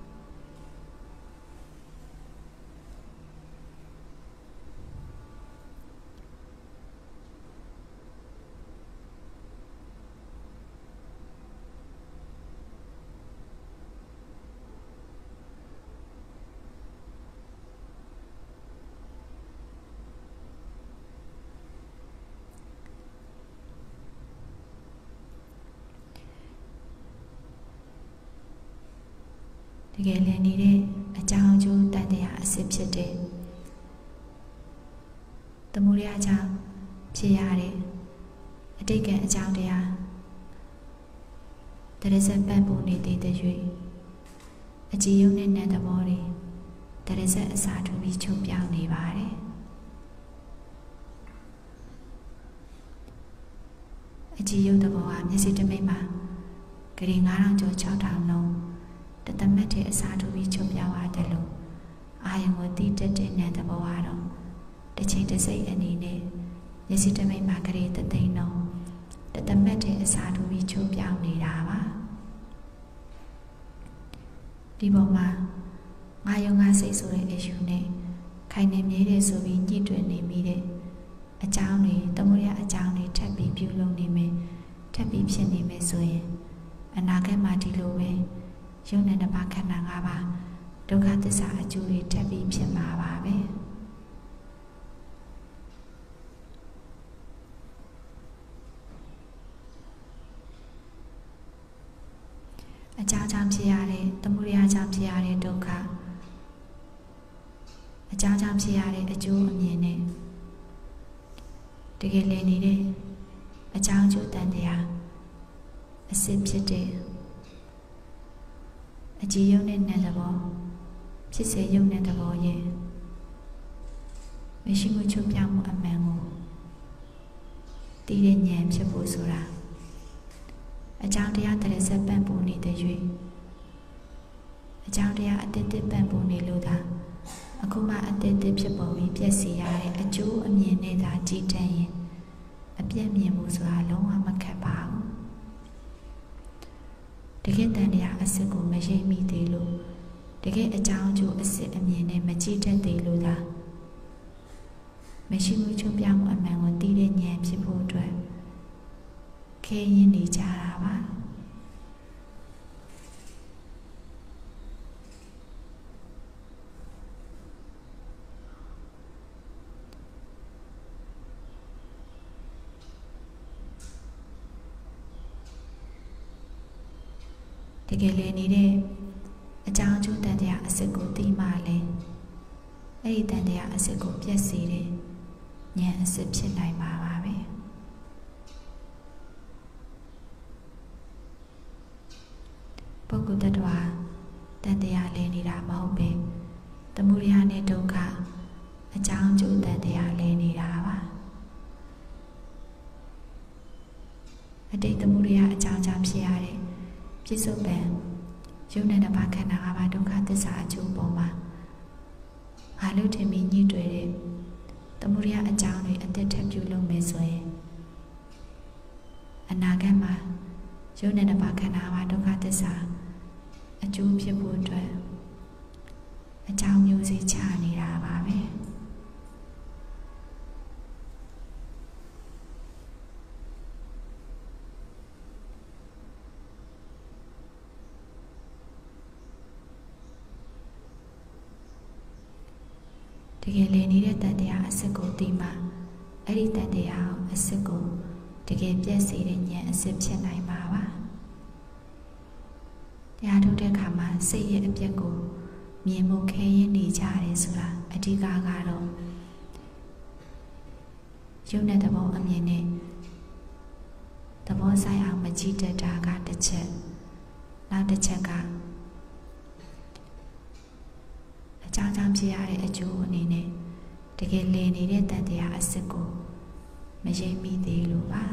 တကယ်လည်းနေတဲ့အကြောင်းအကျိုးတန်တရားအစစ်ဖြစ်တဲ့သမုဒယကြောင့်ဖြစ်ရတဲ့အတိတ်ကအကြောင်းတရားတရဇက်ပတ်ပုံနေသေးတဲ့၍အကြည်ယုံနဲ့နံသဘောတွေတရဇက်အစာထူပြီးချုပ်ပြောင်းနေပါတယ်အကြည်ယုံသဘောဟာမျက်စိတမိတ်မှာဂရီ9000ကျော်6000လုံးတသမတ်တဲ့အစာထူပြီးချုပ်ပြောင်းရတယ်လို့အာယုံကိုတိတက်တဲ့နံသဘောကတော့တစ်ချိန်တစ်စိတ်အနေနဲ့မျက်စိတမိတ်မှာဂရီ3သိန်းလုံးတသမတ်တဲ့အစာထူပြီးချုပ်ပြောင်းနေတာပါဒီပေါ်မှာငါယုံငါစိတ်ဆိုတဲ့အယူနဲ့ခိုင်နေမြဲတဲ့ဆိုပြီးညှိတွင်နေမိတဲ့အကြောင်းတွေသမုဒယအကြောင်းတွေထပ်ပြီးပြုလုပ်နေမယ်ထပ်ပြီးဖြစ်နေမယ်ဆိုရင်အနာဂတ်မှာဒီလိုပဲယုံနဲ့တစ်ပါးခန္ဓာ၅ပါးဒုက္ခသစ္စာအကျိုးတွေထပ်ပြီးဖြစ်မှာပါပဲအကြောင်းကြောင့်ဖြစ်ရတဲ့သမုဒယကြောင့်ဖြစ်ရတဲ့ဒုက္ခအကြောင်းကြောင့်ဖြစ်ရတဲ့အကျိုးအမြင်နဲ့တကယ်လည်းနေတဲ့အကြောင်းအကျိုးတန်တရားအစစ်ဖြစ်တဲ့အကြည်ယုံနဲ့နံသဘောဖြစ်စေယုံနဲ့သဘောရဲ့မရှိမှုချုပ်ပြောင်းမှုအမှန်ကိုတည်တဲ့ဉာဏ်ဖြစ်ဖို့ဆိုတာအကြောင်းတရားတရဇက်ပံ့ပိုးနေတဲ့၍အကြောင်းတရားအတ္တပံ့ပိုးနေလို့သာအခုမှအတ္တဖြစ်ပေါ်ပြီးပြည့်စည်ရတဲ့အကျိုးအမြင်နဲ့သာကြည်တတ်ရင်အပြည့်မြင်မှုဆိုတာလုံးဝမခက်ပါဘူးတကယ်တန်တရားအစစ်ကိုမရိပ်မိသေးလို့တကယ်အကြောင်းအကျိုးအစစ်အမြင်နဲ့မကြည့်တတ်သေးလို့သာမရှိမှုချုပ်ပြောင်းမှုအမှန်ကိုသိတဲ့ဉာဏ်ဖြစ်ဖို့အတွက်ခဲရင်နေကြတာပါတကယ်လည်းနေတဲ့အကြောင်းအကျိုးတန်တရားအစစ်ကိုသိမှလဲအဲ့ဒီတန်တရားအစစ်ကိုပြည့်စည်တဲ့ဉာဏ်အစစ်ဖြစ်နိုင်မှာပါပဲပုဂ္ဂိုလ်တ attva တန်တရားလဲနေတာမဟုတ်ပဲသမုဒယနဲ့ဒုက္ခအကြောင်းအကျိုးတန်တရားလဲနေတာပါအတိတ်သမုဒယအကြောင်းကြောင့်ဖြစ်ရတဲ့ပြစ္ဆုတ်ပံယုံနဲ့တစ်ပါးခန္ဓာ၅ပါးဒုက္ခသစ္စာအကျိုးပေါ်မှာငါလို့ထင်ပြီးညှိတွေ့တဲ့သမုဒယအကြောင်းတွေအသက်ထပ်ပြုလုပ်မယ်ဆိုရင်အနာဂတ်မှာယုံနဲ့တစ်ပါးခန္ဓာ၅ပါးဒုက္ခသစ္စာအကျိုးဖြစ်ဖို့အတွက်အကြောင်းမျိုးစေ့ချနေတာပါပဲတကယ်လည်းနေတဲ့တန်တရားအစစ်ကိုသိမှအဲ့ဒီတန်တရားအစစ်ကိုတကယ်ပြည့်စုံတဲ့ဉာဏ်အစစ်ဖြစ်နိုင်မှာပါတရားထုတ်တဲ့အခါမှာစိတ်ရဲ့အပြက်ကိုမြင်မှုခဲရင်းနေကြတယ်ဆိုတာအဓိကကတော့ယုံတဲ့သဘောအမြင်နဲ့သဘောဆိုင်အောင်မကြည့်တတ်တာကတစ်ချက်နောက်တစ်ချက်ကကြောင်းကြောင်းဖြစ်ရတဲ့အကျိုးအနေနဲ့တကယ်လည်နေတဲ့တန်တရားအစစ်ကိုမရိပ်မိသေးလို့ပါ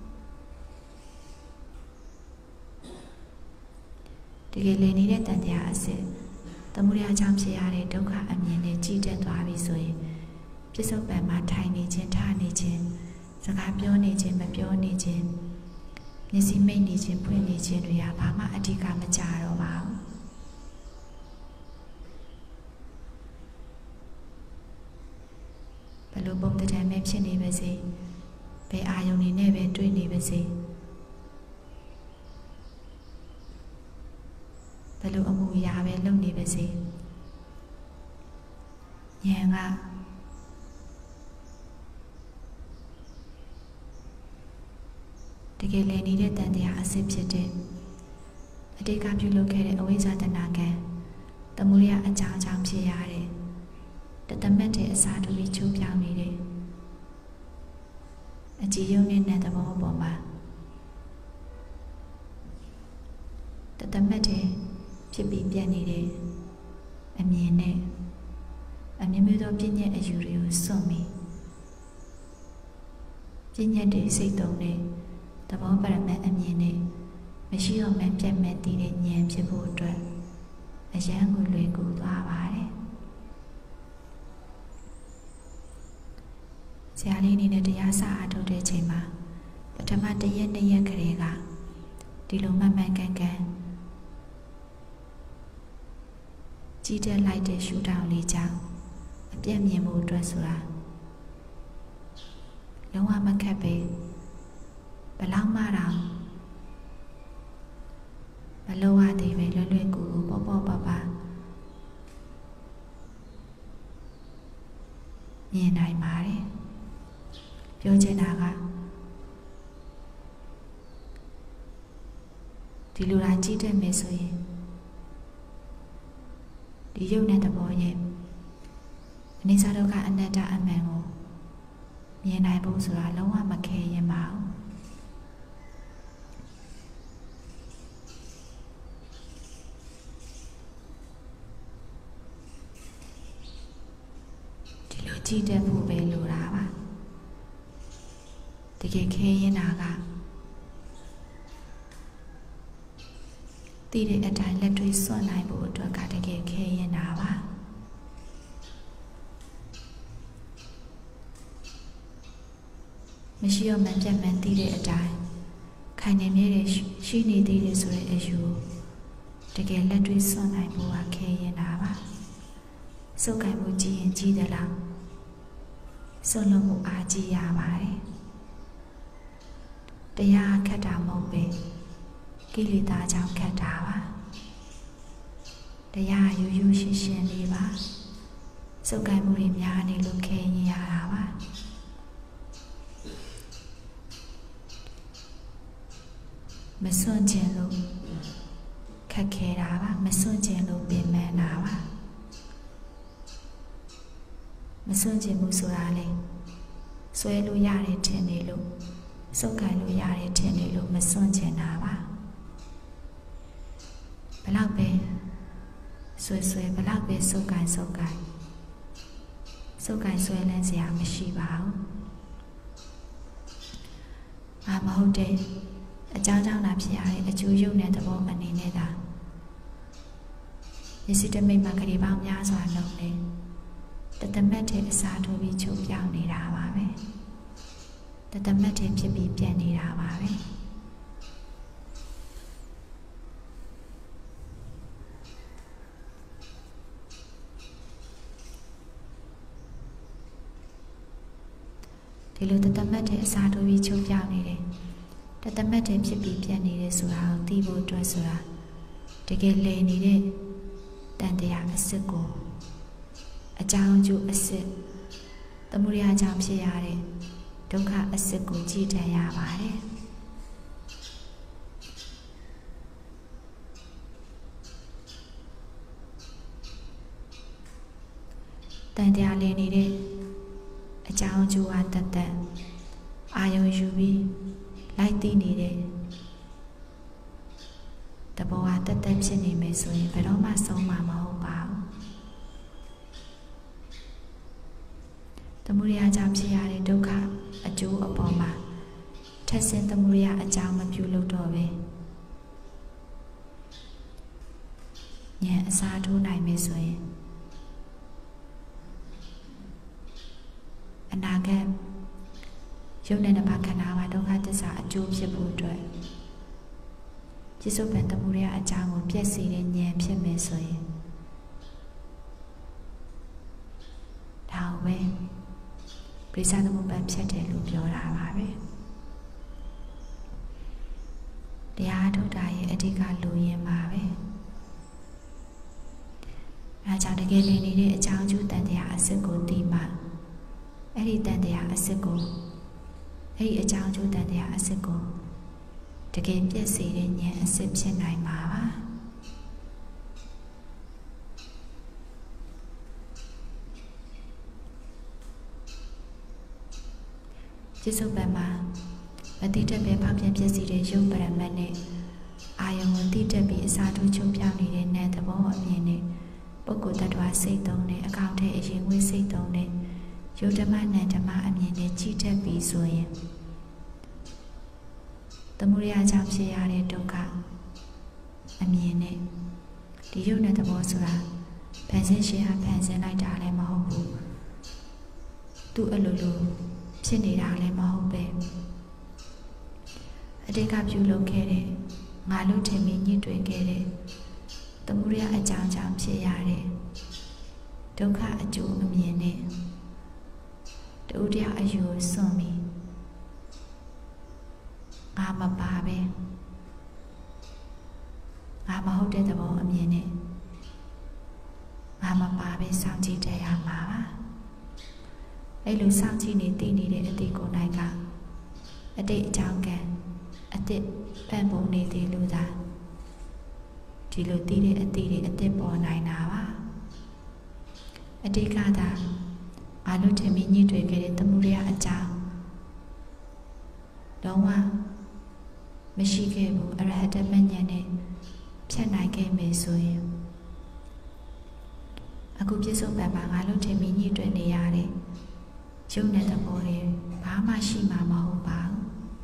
တကယ်လည်နေတဲ့တန်တရားအစစ်သမုဒယကြောင့်ဖြစ်ရတဲ့ဒုက္ခအမြင်နဲ့ကြည်တက်သွားပြီဆိုရင်ပြစ္ဆုတ်ပံမှာထိုင်နေခြင်းထားနေခြင်းစကားပြောနေခြင်းမပြောနေခြင်းမျက်စိမိတ်နေခြင်းဖွင့်နေခြင်းတွေကဘာမှအဓိကမကြတော့ပါဘူးဘယ်လိုပုံတံမဲ့ဖြစ်နေပါစေဘယ်အာယုန်နေနဲ့ပဲတွေ့နေပါစေဘယ်လိုအမှုအရာပဲလုပ်နေပါစေဉာဏ်ကတကယ်လည်းနေတဲ့တန်တရားအစစ်ဖြစ်တဲ့အတိတ်ကပြုလုပ်ခဲ့တဲ့အဝိဇ္ဇာတဏှာကံသမုဒယအကြောင်းကြောင့်ဖြစ်ရတဲ့တသမတ်တဲ့အစာတူပြီးချိုးပြောင်းနေတဲ့အကြည်ယုံနေတဲ့သဘောအပေါ်မှာတသမတ်တဲ့ဖြစ်ပြီးပြတ်နေတဲ့အမြင်နဲ့အမြင်မျိုးသောပြည့်ညက်အယူတွေကိုစွန့်ပြီးပြည့်ညက်တဲ့စိတ်သုံးတဲ့သဘောပရမတ်အမြင်နဲ့မရှိတော့မှပြတ်မဲ့တည်တဲ့ဉာဏ်ဖြစ်ဖို့အတွက်အရန်ကိုလွယ်ကူသွားပါတယ်ဆရာလေးအနေနဲ့တရားစအားထုတ်တဲ့ချိန်မှာပထမတစ်ရက်နှစ်ရက်ကလေးကဒီလိုမှန်မှန်ကန်ကန်ကြီးတက်လိုက်တဲ့ရှုထောင့်လေးကြောင့်အပြည့်မြင်ဖို့အတွက်ဆိုတာလုံးဝမခက်ပဲဘလောက်မှတော့မလိုအပ်သေးပဲလွယ်လွယ်ကူကူပေါ့ပေါ့ပါပါမြင်နိုင်ပါတယ်ပြောချင်တာကဒီလိုလာကြည့်တတ်မယ်ဆိုရင်ဒီယုတ်တဲ့သဘောရဲ့အနိစ္စဒုက္ခအနတ္တအမှန်ကိုမြင်နိုင်ဖို့ဆိုတာလုံးဝမခဲရင်ပါဘူးဒီလိုကြည့်တတ်ဖို့ပဲလိုတာပါတကယ်ခဲရင်တာကတည်တဲ့အတိုင်းလက်တွေစွန့်နိုင်ဖို့အတွက်ကတကယ်ခဲရင်တာပါမရှိတော့မှပြတ်မှန်တည်တဲ့အတိုင်းခိုင်နေမြဲတဲ့ရှိနေသေးတယ်ဆိုတဲ့အယူတကယ်လက်တွေစွန့်နိုင်ဖို့ကခဲရင်တာပါစုပ်ကိုင်မှုကြည့်ရင်ကြည့်တယ်လားစွန့်လို့မှုအားကြည့်ရပါတယ်တရားခက်တာမဟုတ်ပဲကိလေသာကြောင့်ခက်တာပါတရားရိုးရိုးရှင်းရှင်းလေးပါစုပ်ကိုင်မှုတွေများနေလို့ခဲရင်ရတာပါမစွန့်ကျင်လို့ခက်ခဲတာပါမစွန့်ကျင်လို့ပင်ပန်းတာပါမစွန့်ကျင်မှုဆိုတာလေဆွဲလို့ရတယ်ထင်နေလို့စုပ်ကိုင်လို့ရတယ်ထင်နေလို့မစွန့်ကျင်တာပါဘလောက်ပဲဆွဲဘလောက်ပဲစုပ်ကိုင်ဆွဲလန်းစရာမရှိပါဘူးမဟုတ်တဲ့အကြောင်းကြောင့်သာဖြစ်ရတဲ့အကျိုးရုပ်နဲ့သဘောအနေနဲ့သာမျက်စိတမိတ်မှာကလေးပေါင်းများစွာလုံးနေတသမတ်တဲ့အစားထိုးပြီးချုပ်ပြောင်းနေတာပါပဲတသမတ်တဲ့ဖြစ်ပြီးပြန်နေတာပါပဲဒီလိုတသမတ်တဲ့အစားထိုးပြီးချုပ်ပြောင်းနေတယ်တသမတ်တဲ့ဖြစ်ပြီးပြန်နေတယ်ဆိုတာကိုသိဖို့အတွက်ဆိုတာတကယ်လည်နေတဲ့တန်တရားအစစ်ကိုအကြောင်းကျိုးအစစ်သမုဒယကြောင့်ဖြစ်ရတဲ့ဒုက္ခအစစ်ကိုကြည့်တတ်ရပါတယ်တန်တရားလည်နေတဲ့အကြောင်းကျိုးဟာတတ်အာယုံယူပြီးလိုက်သိနေတဲ့တဘောဟာတတ်ဖြစ်နေမယ်ဆိုရင်ဘယ်တော့မှဆုံးမှာမဟုတ်ပါဘူးသမုဒယကြောင့်ဖြစ်ရတဲ့ဒုက္ခအကျိုးအပေါ်မှာထက်ဆင့်သမုဒယအကြောင်းမပြုလုပ်တော့ပဲဉာဏ်အစားထိုးနိုင်ပြီဆိုရင်အနာဂတ်ယုံနဲ့နံပါတ်ခန္ဓာမှာဒုက္ခသစ္စာအကျိုးဖြစ်ဖို့အတွက်ပြစ္ဆုတ်ပန်သမုဒယအကြောင်းကိုပြည့်စည်တဲ့ဉာဏ်ဖြစ်မယ်ဆိုရင်ဒါပဲပရိစ္ဆသမုပ္ပါဖြစ်တယ်လို့ပြောတာပါပဲတရားထုတ်တာရဲ့အဓိကလူရင်းပါပဲအဲကြောင့်တကယ်လည်နေတဲ့အကြောင်းကျိုးတန်တရားအစစ်ကိုသိမှအဲ့ဒီတန်တရားအစစ်ကိုအဲ့ဒီအကြောင်းကျိုးတန်တရားအစစ်ကိုတကယ်ပြည့်စုံတဲ့ဉာဏ်အစစ်ဖြစ်နိုင်မှာပါจิตสุปมาမတိတက်ပဲဖောက်ပြန်ပြည့်စည်တဲ့ရုပ်ပရမတ်နဲ့အာယုံကိုတိတက်ပြီးအစာထိုးချုပ်ပြောင်းနေတဲ့နံသဘောအမြင်နဲ့ပုဂ္ဂိုလ်တ attva စိတ်သုံးနဲ့အကောင့်ထဲအရင်ဝိစိတ်သုံးနဲ့ယုတ်ဓမ္မနံဓမ္မအမြင်နဲ့ကြည်တက်ပြီးဆိုရင်သမုဒယကြောင့်ဖြစ်ရတဲ့ဒုက္ခအမြင်နဲ့ဒီယုတ်နဲ့သဘောဆိုတာဖန်ဆင်းရှင်ဟာဖန်ဆင်းလိုက်တာလည်းမဟုတ်ဘူးသူ့အလိုလိုဖြစ်နေတာလည်းမဟုတ်ပဲအတိတ်ကပြုလုပ်ခဲ့တဲ့ငါလို့ထင်ပြီးညှိတွင်ခဲ့တဲ့သမုဒယအကြောင်းကြောင့်ဖြစ်ရတဲ့ဒုက္ခအကျိုးအမြင်နဲ့တူတရားအယူစွန့်ပြီးငါမပါပဲငါမဟုတ်တဲ့သဘောအမြင်နဲ့ငါမပါပဲစောင့်ကြည့်တဲ့ရမှာပါအဲ့လိုစောင့်ကြည့်နေသိနေတဲ့အတိတ်ကိုယ်၌ကအတိတ်အကြောင်းကံအတိတ်ပံ့ပိုးနေသေးလို့သာဒီလိုသိတဲ့အတိတ်တွေအတိတ်ပေါ်နိုင်တာပါအတိတ်ကသာငါတို့ထင်ပြီးညှိတွေ့ခဲ့တဲ့သမုဒယအကြောင်းလုံးဝမရှိခဲ့ဘူးအရဟတမဉ္ဇဉ်နဲ့ဖြတ်နိုင်ခဲ့မယ်ဆိုရင်အခုပြစ္ဆုတ်ပံမှာငါတို့ထင်ပြီးညှိတွေ့နေရတယ်ရုပ်နဲ့သဘောတွေဘာမှရှိမှာမဟုတ်ပါဘူး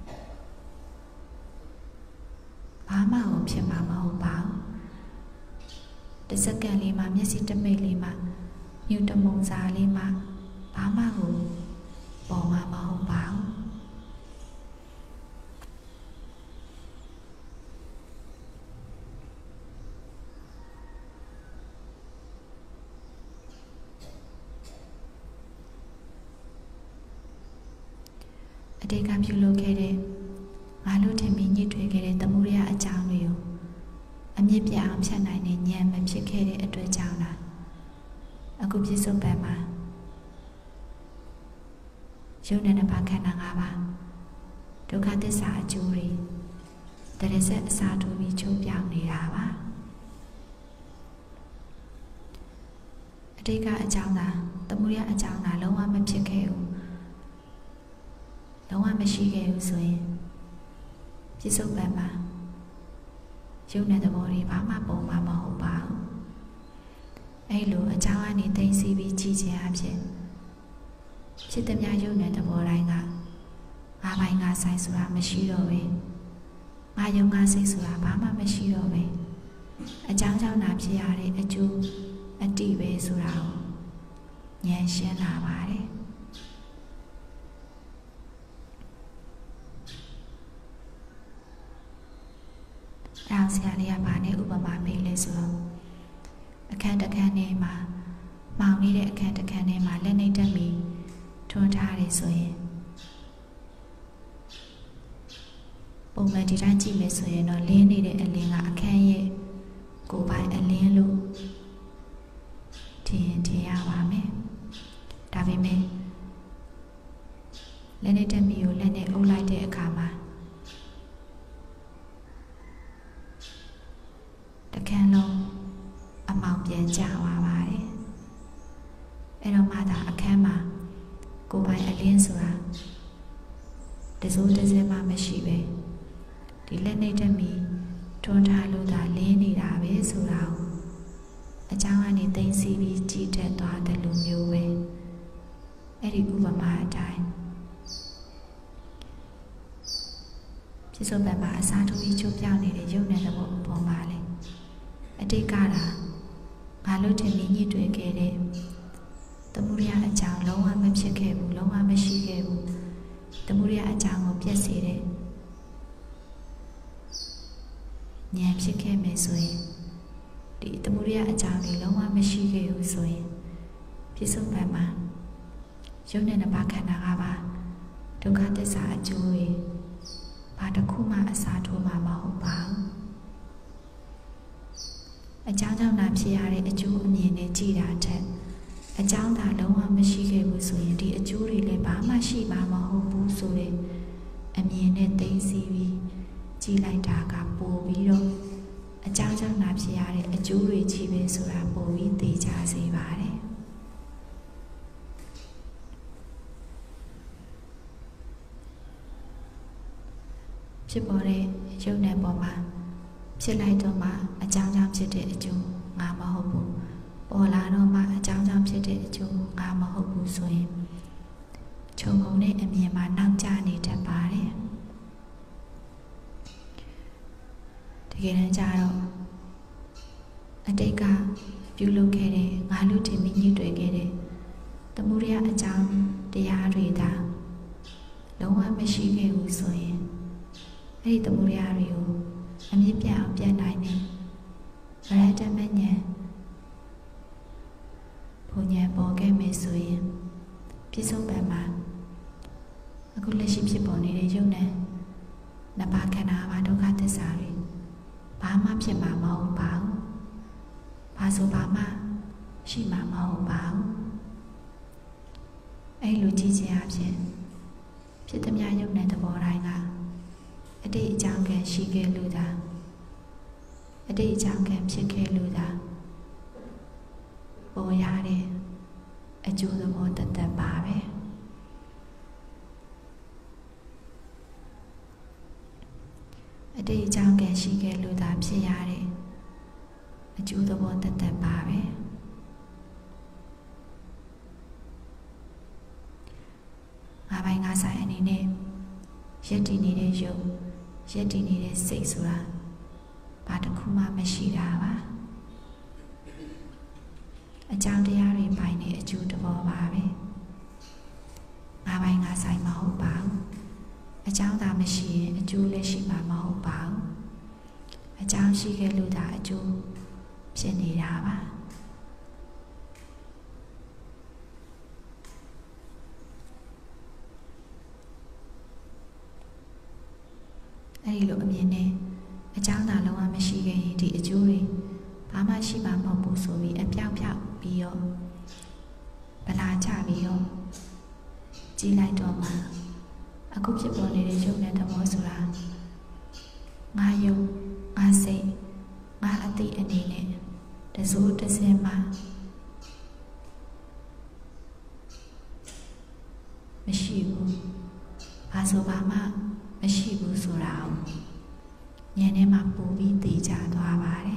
ဘာမှဖြစ်မှာမဟုတ်ပါဘူးတစ်စက္ကန့်လေးမှာမျက်စိတစ်မိတ်လေးမှာညှို့တမုံစာလေးမှာဘာမှပေါ်မှာမဟုတ်ပါဘူးအတိတ်ကပြုလုပ်ခဲ့တဲ့ငါတို့ထင်ပြီးညှိတွေ့ခဲ့တဲ့သမုဒယအကြောင်းတွေကိုအမြင့်ပြအောင်ဖြတ်နိုင်တဲ့ဉာဏ်မဖြစ်ခဲ့တဲ့အတွက်ကြောင့်လားအခုပြစ္ဆုတ်ပံမှာယုံနဲ့နံပါတ်ခန္ဓာ၅ပါးဒုက္ခသစ္စာအကျိုးတွေတရဇက်အစာထိုးပြီးချုပ်ပြောင်းနေတာပါအတိတ်ကအကြောင်းလားသမုဒယအကြောင်းလားလုံးဝမဖြစ်ခဲ့ဘူးလုံးဝမရှိခဲ့ဘူးဆိုရင်ပြစ္ဆုတ်ပံမှာယုံတဲ့သဘောတွေဘာမှပုံမှာမဟုတ်ပါဘူးအဲ့လိုအကြောင်းအနေသိသိပြီးကြည့်ခြင်းအဖြစ်ဖြစ်သည်များယုံတဲ့သဘောတိုင်းကငါပိုင်ငါဆိုင်ဆိုတာမရှိတော့ဘူးငါယုံငါစိတ်ဆိုတာဘာမှမရှိတော့ဘူးအကြောင်းကြောင့်နာဖြစ်ရတဲ့အကျိုးအတိပဲဆိုတာကိုဉာဏ်ရှင်းလာပါတယ်အောင်ဆရာလေးကဘာနဲ့ဥပမာပေးလဲဆိုတော့အခန်းတစ်ခန်းထဲမှာမောင်နေတဲ့အခန်းတစ်ခန်းထဲမှာလက်နှိပ်တက်ပြီးထွန်းထားတယ်ဆိုရင်ပုံမှန်ဒီတိုင်းကြည့်မယ်ဆိုရင်တော့လင်းနေတဲ့အလင်းကအခန်းရဲ့ကိုယ်ပိုင်အလင်းလို့ထင်ရပါမယ်ဒါပေမဲ့လက်နှိပ်တက်ပြီးကိုလက်နဲ့အုပ်လိုက်တဲ့အခါမှာတခန်းလုံးအမောင်ပြန်ကျသွားပါတယ်အဲ့တော့မှသာအခန်းမှာကိုယ်ပိုင်အလင်းဆိုတာတစိုးတစဲမှမရှိပဲဒီလက်နှိပ်တက်ပြီးထွန်းထားလို့သာလင်းနေတာပဲဆိုတာကိုအကြောင်းကနေသိသိပြီးကြည်တက်သွားတယ်လို့မျိုးပဲအဲ့ဒီဥပဖြစ်ဆုံးဘက်မှာအစားထိုးပြီးချိုးပြောင်းနေတဲ့ရုပ်နဲ့သဘောပေါ်ပါလေအတိတ်ကတာငါလို့ထင်ပြီးညှိတွေ့ခဲ့တဲ့သမုဒယအကြောင်းလုံးဝမဖြစ်ခဲ့ဘူးလုံးဝမရှိခဲ့ဘူးသမုဒယအကြောင်းကိုပြည့်စေတဲ့ဉာဏ်ဖြစ်ခဲ့မယ်ဆိုရင်ဒီသမုဒယအကြောင်းတွေလုံးဝမရှိခဲ့ဘူးဆိုရင်ဖြစ်ဆုံးဘက်မှာရုပ်နဲ့နှစ်ပါးခန္ဓာ၅ပါးဒုက္ခသစ္စာအကျိုးတွေဘာတစ်ခုမှအစားထိုးမှာမဟုတ်ပါဘူးအကြောင်းကြောင့်နာဖြစ်ရတဲ့အကျိုးအမြင်နဲ့ကြည်တာထက်အကြောင်းသာလုံးဝမရှိခဲ့ဘူးဆိုရင်ဒီအကျိုးတွေလည်းဘာမှရှိမှာမဟုတ်ဘူးဆိုတဲ့အမြင်နဲ့သိသိပြီးကြည်လိုက်တာကပိုပြီးတော့အကြောင်းကြောင့်နာဖြစ်ရတဲ့အကျိုးတွေကြီးပဲဆိုတာပိုပြီးသိကြစေပါတယ်ဖြစ်ပေါ်တဲ့ရုပ်နဲ့ပေါ်မှာဖြစ်လိုက်တော့မှအကြောင်းကြောင့်ဖြစ်တဲ့အကျိုးငါမဟုတ်ဘူးပေါ်လာတော့မှအကြောင်းကြောင့်ဖြစ်တဲ့အကျိုးငါမဟုတ်ဘူးဆိုရင်ခြုံငုံတဲ့အမြင်မှာနောက်ကျနေတတ်ပါတယ်တကယ်တမ်းကျတော့အတိတ်ကပြုလုပ်ခဲ့တဲ့ငါလူထင်ပြီးညှိတွေ့ခဲ့တဲ့သမုဒယအကြောင်းတရားတွေသာလုံးဝမရှိခဲ့ဘူးဆိုရင်အဲ့ဒီသမုဒယတွေကိုအမြင့်ပြအောင်ပြန်နိုင်တယ်ဗရဒမဉဏ်ဘုံဉဏ်ပေါ်ခဲ့မယ်ဆိုရင်ပြည့်စုံပံမှာအခုလက်ရှိဖြစ်ပေါ်နေတဲ့ယုံနဲ့နှစ်ပါးခန္ဓာဘာဒုက္ခသစ္စာတွေဘာမှဖြစ်မှာမဟုတ်ပါဘူးဘာဆိုဘာမှရှိမှာမဟုတ်ပါဘူးအဲ့လိုကြည့်ခြင်းအပြင်ဖြစ်သမျှယုံနဲ့သဘောတိုင်းကအတိတ်အကြောင်းကံရှိခဲ့လို့သာအတိတ်အကြောင်းကံဖြစ်ခဲ့လို့သာပေါ်ရတဲ့အကျိုးသဘောတသက်ပါပဲအတိတ်အကြောင်းကံရှိခဲ့လို့သာဖြစ်ရတဲ့အကျိုးသဘောတသက်ပါပဲငါပိုင်းငါဆိုင်အနေနဲ့ယက်တည်နေတဲ့ယုံယက်တည်နေတဲ့စိတ်ဆိုတာဘာတစ်ခုမှမရှိတာပါအကြောင်းတရားတွေပိုင်းနေအကျိုးသဘောပါပဲငါပိုင်းငါဆိုင်မဟုတ်ပါဘူးအကြောင်းသာမရှိရင်အကျိုးလည်းရှိမှာမဟုတ်ပါဘူးအကြောင်းရှိခဲ့လို့သာအကျိုးဖြစ်နေတာပါအဲ့ဒီလိုအမြင်နဲ့အကြောင်းသာလုံးဝမရှိခဲ့ရင်ဒီအကျိုးတွေဘာမှရှိမှာမဟုတ်ဘူးဆိုပြီးအပြောက်ပြောက်ပြီးရောဗလာချပြီးရောကြီးလိုက်တော့မှအခုဖြစ်ပေါ်နေတဲ့ယုံနဲ့သဘောဆိုတာငါယုံငါစိတ်ငါအသိအနေနဲ့တစိုးတစင်းမှမရှိဘူးဘာဆိုဘာမှမရှိဘူးဆိုတာကိုဉာဏ်ထဲမှာပို့ပြီးသိကြသွားပါတယ်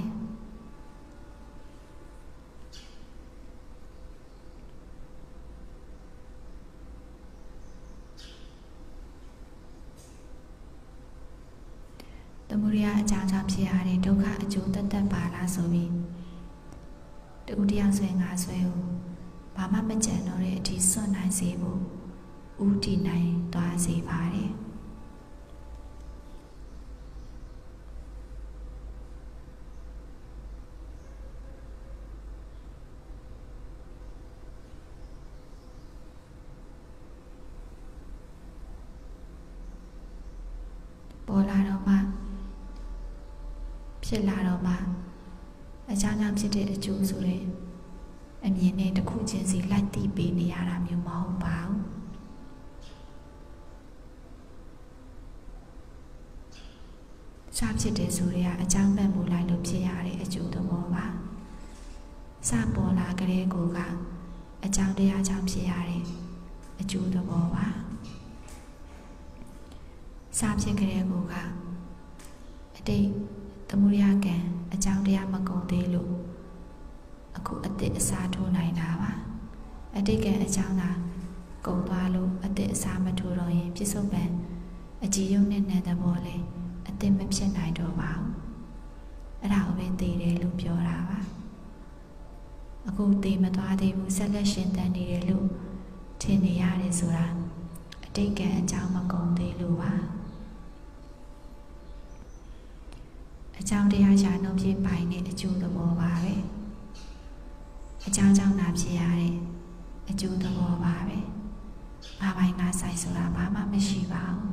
သမုဒယအကြောင်းကြောင့်ဖြစ်ရတဲ့ဒုက္ခအကျိုးသက်သက်ပါလားဆိုပြီးတူတယောက်ဆွဲငါဆွဲကိုဘာမှမကြံတော့တဲ့အထိစွန့်နိုင်စေဖို့ဥတည်နိုင်သွားစေပါတယ်ပေါ်လာတော့မှဖြစ်လာတော့မှအကြောင်းကြောင့်ဖြစ်တဲ့အကျိုးဆိုတဲ့အမြင်နဲ့တစ်ခုချင်းစီလိုက်သိပေးနေရတာမျိုးမဟုတ်ပါဘူးစဖြစ်တယ်ဆိုတဲ့အကြောင်းပံ့ပိုးလိုက်လို့ဖြစ်ရတဲ့အကျိုးသဘောပါစပေါ်လာကြတဲ့ကိုကအကြောင်းတရားကြောင့်ဖြစ်ရတဲ့အကျိုးသဘောပါစဖြစ်ကြတဲ့ကိုကအတိတ်သမုဒယကံအကြောင်းတရားမကုန်သေးလို့အခုအတိတ်အစားထိုးနိုင်တာပါအတိတ်ကံအကြောင်းသာကုန်သွားလို့အတိတ်အစားမထိုးတော့ရင်ပြစ္ဆုတ်ပံအကြည်ယုံနဲ့နံသဘောလဲသေးတယ်လို့ပြောတာပါအခုသေမသွားသေးဘူးဆက်လက်ရှင်သန်နေတယ်လို့ထင်နေရတယ်ဆိုတာအတိတ်ကံအကြောင်းမကုန်သေးလို့ပါအကြောင်းတရားရှာနှုတ်ဖြစ်ပိုင်တဲ့အကျိုးသဘောပါပဲအကြောင်းကြောင့်သာဖြစ်ရတဲ့အကျိုးသဘောပါပဲဘာပိုင်ငါဆိုင်ဆိုတာဘာမှမရှိပါဘူး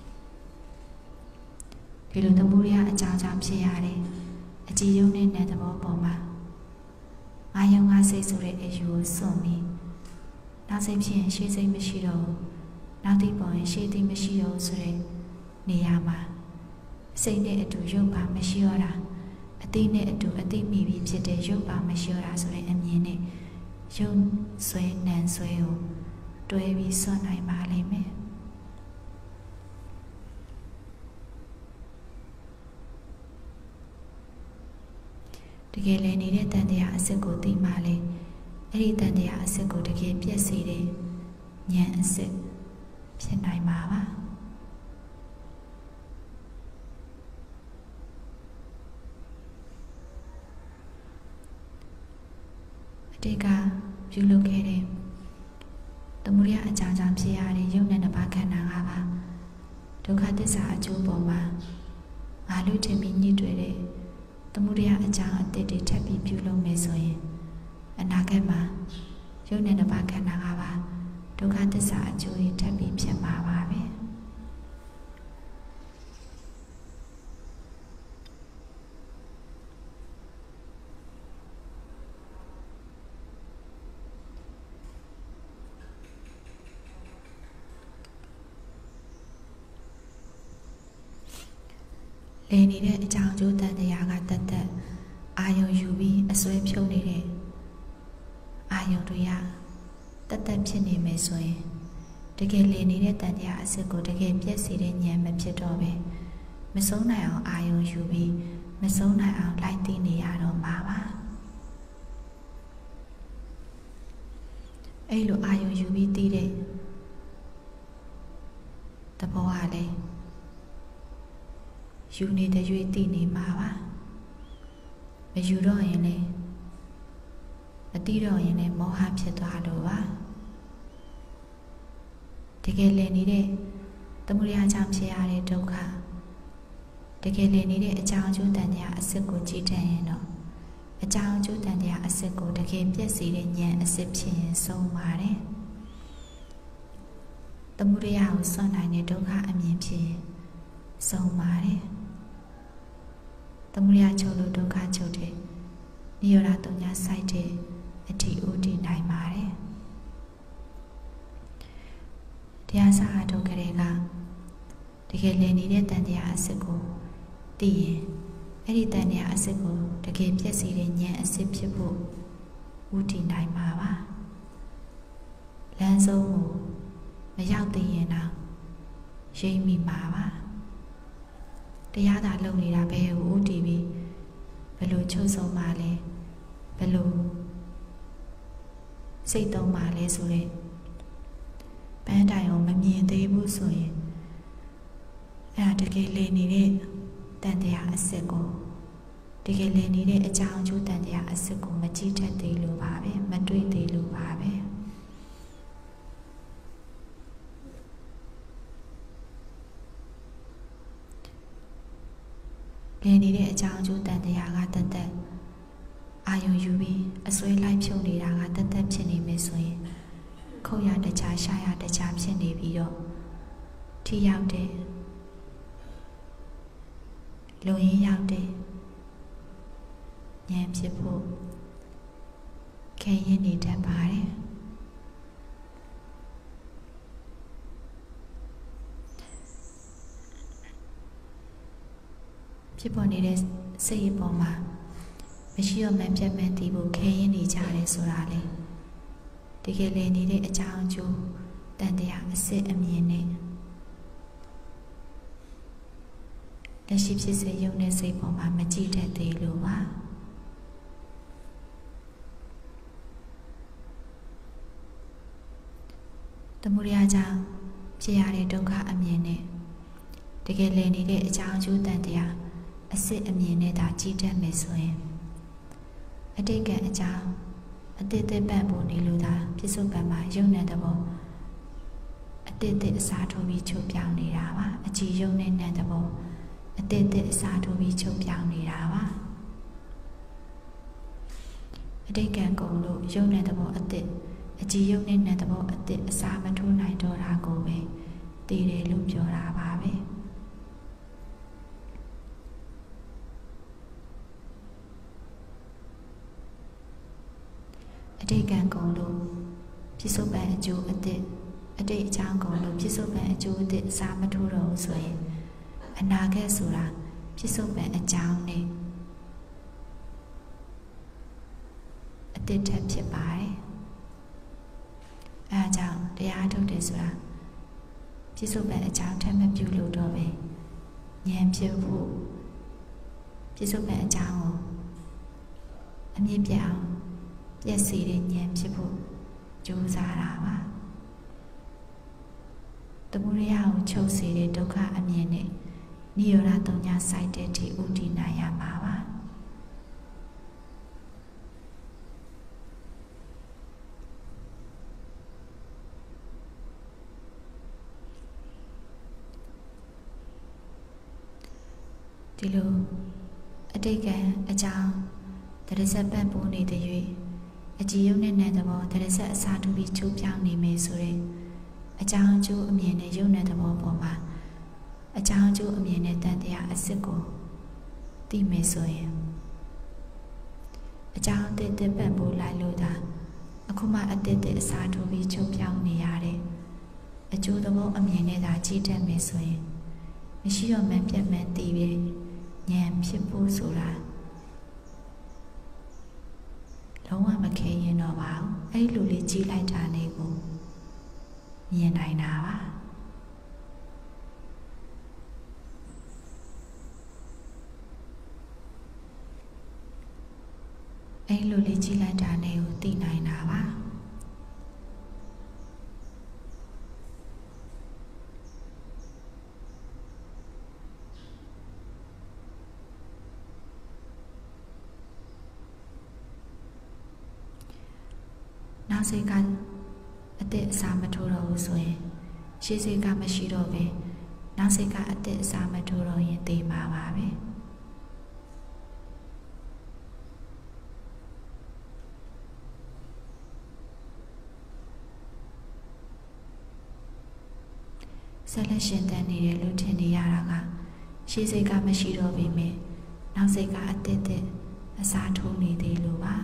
ဒီလိုသမုဒယအကြောင်းကြောင့်ဖြစ်ရတဲ့အကြည်ယုံတဲ့သဘောပေါ်မှာငါယုံငါစိတ်ဆိုတဲ့အယူကိုစွန့်ပြီးနောက်စိတ်ဖြစ်ရင်ရှေ့စိတ်မရှိတော့ဘူးနောက်သိပေါ်ရင်ရှေ့သိမရှိတော့ဘူးဆိုတဲ့နေရာမှာစိတ်နဲ့အတူရုပ်ပါမရှိတော့တာအသိနဲ့အတူအသိမိပြီးဖြစ်တဲ့ရုပ်ပါမရှိတော့တာဆိုတဲ့အမြင်နဲ့ယုံဆွဲနံဆွဲကိုတွဲပြီးစွန့်နိုင်ပါလိမ့်မယ်တကယ်လည်းနေတဲ့တန်တရားအစစ်ကိုသိမှလေအဲ့ဒီတန်တရားအစစ်ကိုတကယ်ပြည့်စေတဲ့ဉာဏ်အစစ်ဖြစ်နိုင်မှာပါအတိတ်ကပြုလုပ်ခဲ့တဲ့သမုဒယအကြောင်းကြောင့်ဖြစ်ရတဲ့ယုံနဲ့နှစ်ပါးခန္ဓာ၅ပါးဒုက္ခသစ္စာအကျိုးပေါ်မှာငါလူထင်ပြီးညှိတွေ့တဲ့သမုဒယအကြောင်းအသစ်တွေထပ်ပြီးပြုလုပ်မယ်ဆိုရင်အနာဂတ်မှာယုံနဲ့နှစ်ပါးခန္ဓာ၅ပါးဒုက္ခသစ္စာအကျိုးတွေထပ်ပြီးဖြစ်မှာပါပဲလည်နေတဲ့အကြောင်းကျိုးတန်တရားကတတ်အာယုံယူပြီးအစွဲဖြုံးနေတဲ့အာယုံတွေကတတ်ဖြစ်နေမယ်ဆိုရင်တကယ်လည်နေတဲ့တန်တရားအစစ်ကိုတကယ်ပြည့်စေတဲ့ဉာဏ်မဖြစ်တော့ပဲမဆုံးနိုင်အောင်အာယုံယူပြီးမဆုံးနိုင်အောင်လိုက်သိနေရတော့မှာပါအဲ့လိုအာယုံယူပြီးသိတဲ့သဘောဟာလေယူနေတဲ့ရွေးသိနေမှာပါမယူတော့ရင်လည်းမသိတော့ရင်လည်းမောဟဖြစ်သွားလို့ပါတကယ်လည်နေတဲ့သမုဒယကြောင့်ဖြစ်ရတဲ့ဒုက္ခတကယ်လည်နေတဲ့အကြောင်းအကျိုးတန်တရားအစစ်ကိုကြည့်တတ်ရင်တော့အကြောင်းအကျိုးတန်တရားအစစ်ကိုတကယ်ပြည့်စည်တဲ့ဉာဏ်အစစ်ဖြစ်ရင်ဆုံးပါတယ်သမုဒယကိုစွန့်နိုင်တဲ့ဒုက္ခအမြင်ဖြစ်ရင်ဆုံးပါတယ်သမုဒယချုပ်လို့ဒုက္ခချုပ်တဲ့နိရောဓတုံညာစိုက်တဲ့အထိဥတည်နိုင်ပါတယ်တရားစာအထုတ်ကြတဲ့ကတကယ်လည်နေတဲ့တန်တရားအစစ်ကိုသိရင်အဲ့ဒီတန်တရားအစစ်ကိုတကယ်ပြည့်စည်တဲ့ဉာဏ်အစစ်ဖြစ်ဖို့ဥတည်နိုင်မှာပါလမ်းဆုံးကိုမရောက်သေးရင်တော့ရိပ်မိမှာပါတရားသာလုပ်နေတာပဲဟိုဥတည်ပြီးဘယ်လိုချုပ်ဆုံးမှလဲဘယ်လိုစိတ်သုံးမှလဲဆိုတဲ့ပန်းတိုင်ကိုမမြင်သေးဘူးဆိုရင်အဲ့ဒါတကယ်လည်နေတဲ့တန်တရားအစစ်ကိုတကယ်လည်နေတဲ့အကြောင်းအကျိုးတန်တရားအစစ်ကိုမကြည့်တတ်သေးလို့ပါပဲမတွေ့သေးလို့ပါပဲလည်နေတဲ့အကြောင်းအကျိုးတန်တရားကတတ်အာယုံယူပြီးအစွဲလိုက်ဖြုံနေတာကတတ်ဖြစ်နေမယ်ဆိုရင်ခုတ်ရတခြားရှာရတခြားဖြစ်နေပြီးတော့ထိရောက်တဲ့လုံရင်းရောက်တဲ့ဉာဏ်ဖြစ်ဖို့ခဲရင်နေတတ်ပါတယ်ဖြစ်ပေါ်နေတဲ့စိတ်အပေါ်မှာမရှိတော့မှပြတ်မှန်းတည်ဖို့ခဲရင်နေကြတယ်ဆိုတာလေတကယ်လည်းနေတဲ့အကြောင်းအကျိုးတန်တရားအစစ်အမြင်နဲ့လက်ရှိဖြစ်စေရုံနဲ့စိတ်ပေါ်မှာမကြည့်တတ်သေးလို့ပါသမုဒယကြောင့်ဖြစ်ရတဲ့ဒုက္ခအမြင်နဲ့တကယ်လည်းနေတဲ့အကြောင်းအကျိုးတန်တရားအစစ်အမြင်နဲ့သာကြီးတတ်မယ်ဆိုရင်အတိတ်ကအကြောင်းအတိတ်သက်ပံ့ဖို့နေလို့သာပြစ္ဆုတ်ပံမှာယုံတဲ့သဘောအတိတ်သက်အစားထိုးပြီးချုပ်ပြောင်းနေတာပါအကြည်ယုံတဲ့နံသဘောအတိတ်သက်အစားထိုးပြီးချုပ်ပြောင်းနေတာပါအတိတ်ကံကုန်လို့ယုံတဲ့သဘောအတိတ်အကြည်ယုံတဲ့နံသဘောအတိတ်အစားမထိုးနိုင်တော့တာကိုပဲတည်တယ်လို့ပြောတာပါပဲအတိတ်ကံကုန်လို့ပြစ္ဆုတ်ပံအကျိုးအတိတ်အတိတ်အကြောင်းကုန်လို့ပြစ္ဆုတ်ပံအကျိုးအတိတ်အစားမထိုးတော့ဘူးဆိုရင်အနာဂတ်ဆိုတာပြစ္ဆုတ်ပံအကြောင်းနဲ့အတိတ်ထက်ဖြစ်ပါတယ်အဲဒါကြောင့်တရားထုတ်တယ်ဆိုတာပြစ္ဆုတ်ပံအကြောင်းထက်မပြုလို့တော့ပဲဉာဏ်ဖြစ်ဖို့ပြစ္ဆုတ်ပံအကြောင်းကိုအမြင့်ပြအောင်ပြည့်စည်တဲ့ဉာဏ်ဖြစ်ဖို့ကြိုးစားတာပါသမုဒယကိုချုပ်စေတဲ့ဒုက္ခအမြင်နဲ့နိရောဓသုံးညစိုက်တဲ့ထိဥတည်နိုင်ရမှာပါဒီလိုအတိတ်ကံအကြောင်းတရဇက်ပံ့ပိုးနေတဲ့၍အကြည်ယုံတဲ့နံသဘောတရဇက်အစားထိုးပြီးချိုးပြောင်းနေမယ်ဆိုတဲ့အကြောင်းအကျိုးအမြင်နဲ့ယုံတဲ့သဘောပေါ်မှာအကြောင်းအကျိုးအမြင်နဲ့တန်တရားအစစ်ကိုသိမယ်ဆိုရင်အကြောင်းအသစ်ပံ့ပိုးလိုက်လို့သာအခုမှအသစ်အစားထိုးပြီးချိုးပြောင်းနေရတဲ့အကျိုးသဘောအမြင်နဲ့သာကြည့်တတ်မယ်ဆိုရင်မရှိတော့မှပြတ်မှန်းသိပြီးဉာဏ်ဖြစ်ဖို့ဆိုတာလုံးဝမခဲရင်တော့ပါဘူးအဲ့လိုလေးကြည့်လိုက်တာလေးကိုမြင်နိုင်တာပါအဲ့လိုလေးကြည့်လိုက်တာလေးကိုသိနိုင်တာပါနောက်စိတ်ကအသက်အစားမထိုးတော့ဘူးဆိုရင်ရှေ့စိတ်ကမရှိတော့ပဲနောက်စိတ်ကအသက်အစားမထိုးတော့ရင်သိမှာပါပဲဆက်လက်ရှင်သန်နေတယ်လို့ထင်နေရတာကရှေ့စိတ်ကမရှိတော့ပေမဲ့နောက်စိတ်ကအသက်အစားထိုးနေသေးလို့ပါ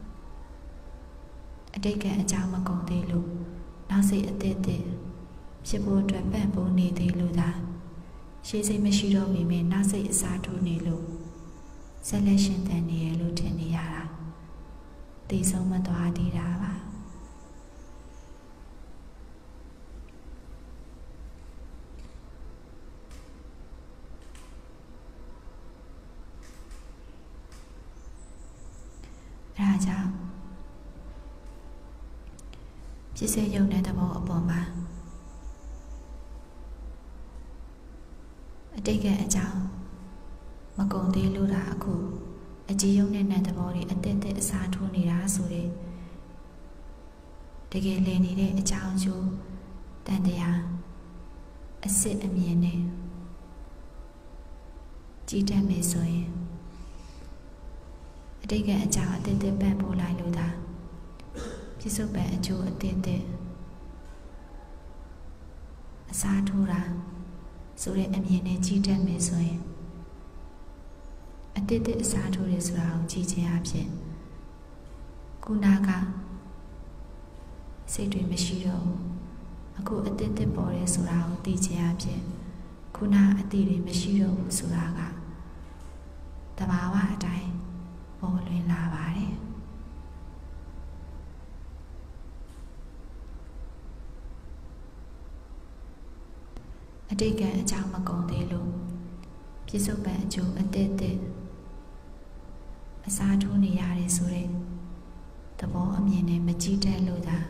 အတိတ်ကအကြောင်းမကုန်သေးလို့နောက်စိတ်အသစ်ဖြစ်ဖို့အတွက်ပံ့ပိုးနေသေးလို့သာရှေ့စိတ်မရှိတော့ပေမဲ့နောက်စိတ်အစားထိုးနေလို့ဆက်လက်ရှင်သန်နေရလို့ထင်နေရတာသိဆုံးမသွားသေးတာပါအဲဒါကြောင့်ဖြစ်စေရုံတဲ့သဘောအပေါ်မှာအတိတ်ကအကြောင်းမကုန်သေးလို့တာအခုအကြည်ယုံတဲ့နံသဘောတွေအတက်တက်အစားထိုးနေတာဆိုတဲ့တကယ်လည်နေတဲ့အကြောင်းကျိုးတန်တရားအစစ်အမြင်နဲ့ကြည်တတ်မယ်ဆိုရင်အတိတ်ကအကြောင်းအတက်တက်ပံ့ပိုးလိုက်လို့တာပြစ္ဆုတ်ပံအကျိုးအသစ်အစားထိုးတာဆိုတဲ့အမြင်နဲ့ကြည့်တတ်မယ်ဆိုရင်အသစ်အစားထိုးတယ်ဆိုတာကိုကြည့်ခြင်းအဖြစ်ခုနကစိတ်တွေမရှိတော့ဘူးအခုအသစ်ပေါ်တယ်ဆိုတာကိုသိခြင်းအဖြစ်ခုနအသည့်တွေမရှိတော့ဘူးဆိုတာကတဘာဝအတိုင်းပေါ်လွင်လာပါတယ်အတိတ်ကအကြောင်းမကုန်သေးလို့ပြစ္ဆုတ်ပံအကျိုးအသစ်အစားထိုးနေရတယ်ဆိုတဲ့သဘောအမြင်နဲ့မကြည့်တတ်လို့သာ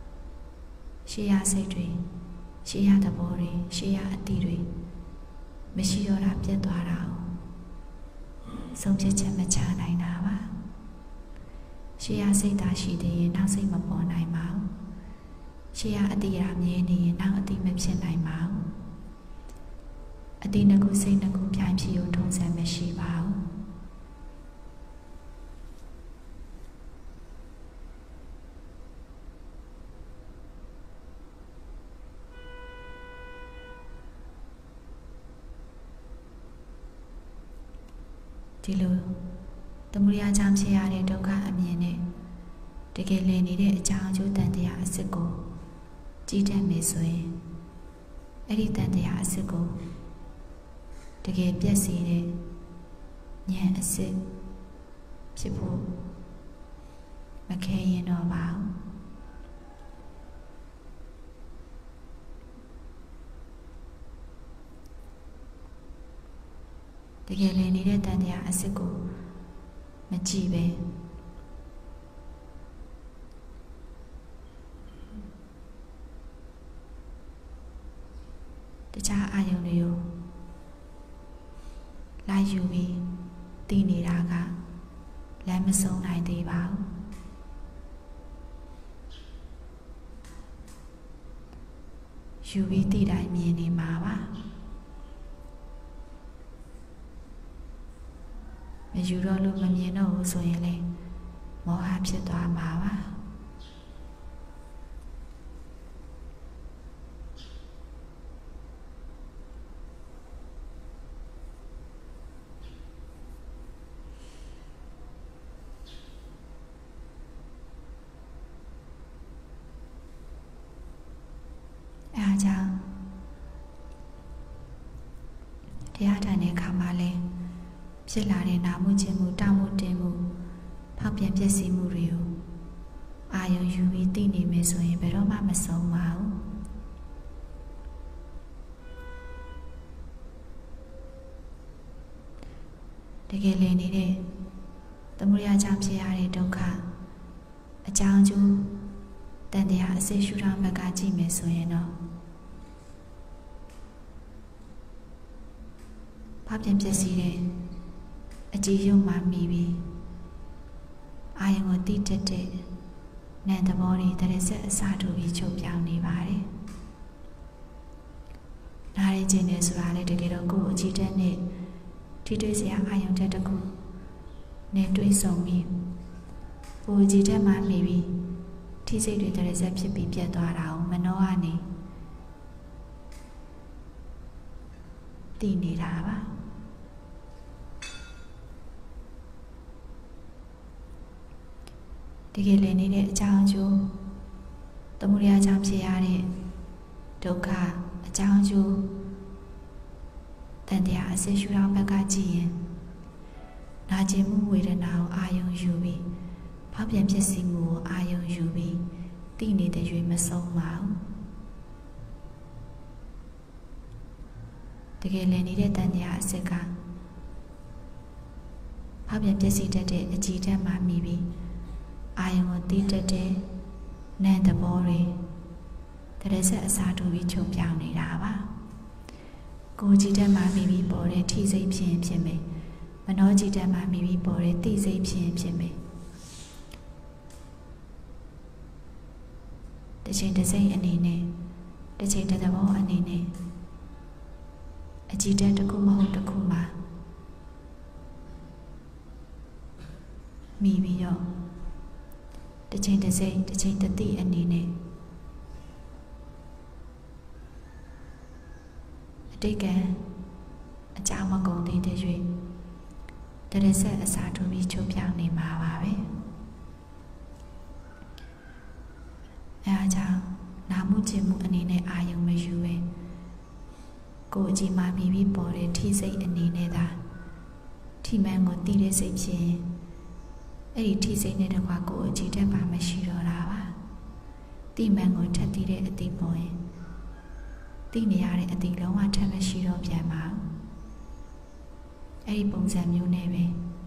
ရှေးရစိတ်တွေရှေးရသဘောတွေရှေးရအသည့်တွေမရှိတော့တာပြတ်သွားတာဆုံးဖြတ်ချက်မချနိုင်တာပါရှေ့ရစိတ်သာရှိသေးရင်နောက်စိတ်မပေါ်နိုင်ပါဘူးရှေ့ရအတိအရာမြဲနေရင်နောက်အတိမဖြစ်နိုင်ပါဘူးအတိနှစ်ခုစိတ်နှစ်ခုပြိုင်ဖြစ်ရုံထုံးစံမရှိပါဘူးဒီလိုသမုဒယကြောင့်ဖြစ်ရတဲ့ဒုက္ခအမြင်နဲ့တကယ်လည်နေတဲ့အကြောင်းအကျိုးတန်တရားအစစ်ကိုကြည့်တတ်မယ်ဆိုရင်အဲ့ဒီတန်တရားအစစ်ကိုတကယ်ပြည့်စည်တဲ့ဉာဏ်အစစ်ဖြစ်ဖို့မခဲရင်တော့ပါဘူးတကယ်လည်နေတဲ့တန်တရားအစစ်ကိုမကြည့်ပဲတခြားအာယုံတွေကိုလိုက်ယူပြီးသိနေတာကလမ်းမဆုံးနိုင်သေးပါဘူးယူပြီးသိတိုင်းမြင်နေမှာပါမယူတော့လို့မမြင်တော့ဘူးဆိုရင်လေမောဟဖြစ်သွားမှာပါအားကြောင့်တရားထိုင်တဲ့အခါမှာလဲဖြစ်လာတဲ့နာမှုခြင်းမှုတောင်းမှုတင်မှုဖောက်ပြန်ပျက်စီးမှုတွေကိုအာယုံယူပြီးသိနေမယ်ဆိုရင်ဘယ်တော့မှမဆုံးပါဘူးတကယ်လည်နေတဲ့သမုဒယကြောင့်ဖြစ်ရတဲ့ဒုက္ခအကြောင်းကျိုးတန်တရားအစစ်ရှုထောင့်ဘက်ကကြည့်မယ်ဆိုရင်တော့ဖောက်ပြန်ပျက်စီးတဲ့အကြည်ယုံမှမိပြီးအာယုံကိုတိတက်တဲ့နံသဘောတွေတရဆက်အစားထိုးပြီးချုပ်ပြောင်းနေပါတယ်။နားရခြင်းနဲ့ဆိုတာလေတကယ်တော့ကိုယ်အကြည်တက်နဲ့ထိတွေ့စရာအာယုံတက်တစ်ခုနဲ့တွေးဆုံပြီးကိုယ်အကြည်တက်မှမိပြီးထိစိတ်တွေတရဆက်ဖြစ်ပြီးပြတ်သွားတာကိုမနှောကနေသိနေတာပါ။တကယ်လည်းနေတဲ့အကြောင်းအကျိုးသမုဒယကြောင့်ဖြစ်ရတဲ့ဒုက္ခအကြောင်းအကျိုးတန်တရားအစစ်ရှုထောင့်ဘက်ကကြည့်ရင်နာကျင်မှုဝေဒနာကိုအာယုံယူပြီးဖောက်ပြန်ဖြစ်စီမှုကိုအာယုံယူပြီးသိနေတဲ့ရွေးမဆုံးပါဘူးတကယ်လည်းနေတဲ့တန်တရားအစစ်ကဖောက်ပြန်ဖြစ်စီတတ်တဲ့အကြည်ဓာတ်မှမိပြီးအာယုံကိုသိတတ်တဲ့နံသဘောတွေတရဆက်အစားထိုးပြီးချုပ်ပြောင်းနေတာပါကိုယ်ကြည်တတ်မှမိပြီးပေါ်တဲ့ထိစိတ်ဖြစ်မယ်မနှောကြည်တတ်မှမိပြီးပေါ်တဲ့သိစိတ်ဖြစ်မယ်တစ်ချိန်တစ်စိတ်အနေနဲ့တစ်ချိန်တစ်သဘောအနေနဲ့အကြည်တတ်တစ်ခုမဟုတ်တစ်ခုမှာမိပြီးတော့တစ်ချိန်တစ်စိတ်တစ်ချိန်တစ်သိအနေနဲ့အတိတ်ကအကြောင်းမကုန်သေးတဲ့၍တရဆက်အစားထိုးပြီးချုပ်ပြောင်းနေမှာပါပဲအဲအားကြောင့်နာမှုကျင်မှုအနေနဲ့အာယုံမယူပဲကိုယ်အကြည်မှမိပြီးပေါ်တဲ့ထိစိတ်အနေနဲ့သာထိမှန်ကိုသိတဲ့စိတ်ဖြင့်အဲ့ဒီထိစိတ်နဲ့တကွာကိုယ်အကြည်တက်ပါမရှိတော့တာပါတိမှန်ကိုထက်တည်တဲ့အတိပေါ်ရင်တိနေရတဲ့အတိလုံးဝထက်မရှိတော့ပြန်ပါအဲ့ဒီပုံစံမျိုးနဲ့ပဲ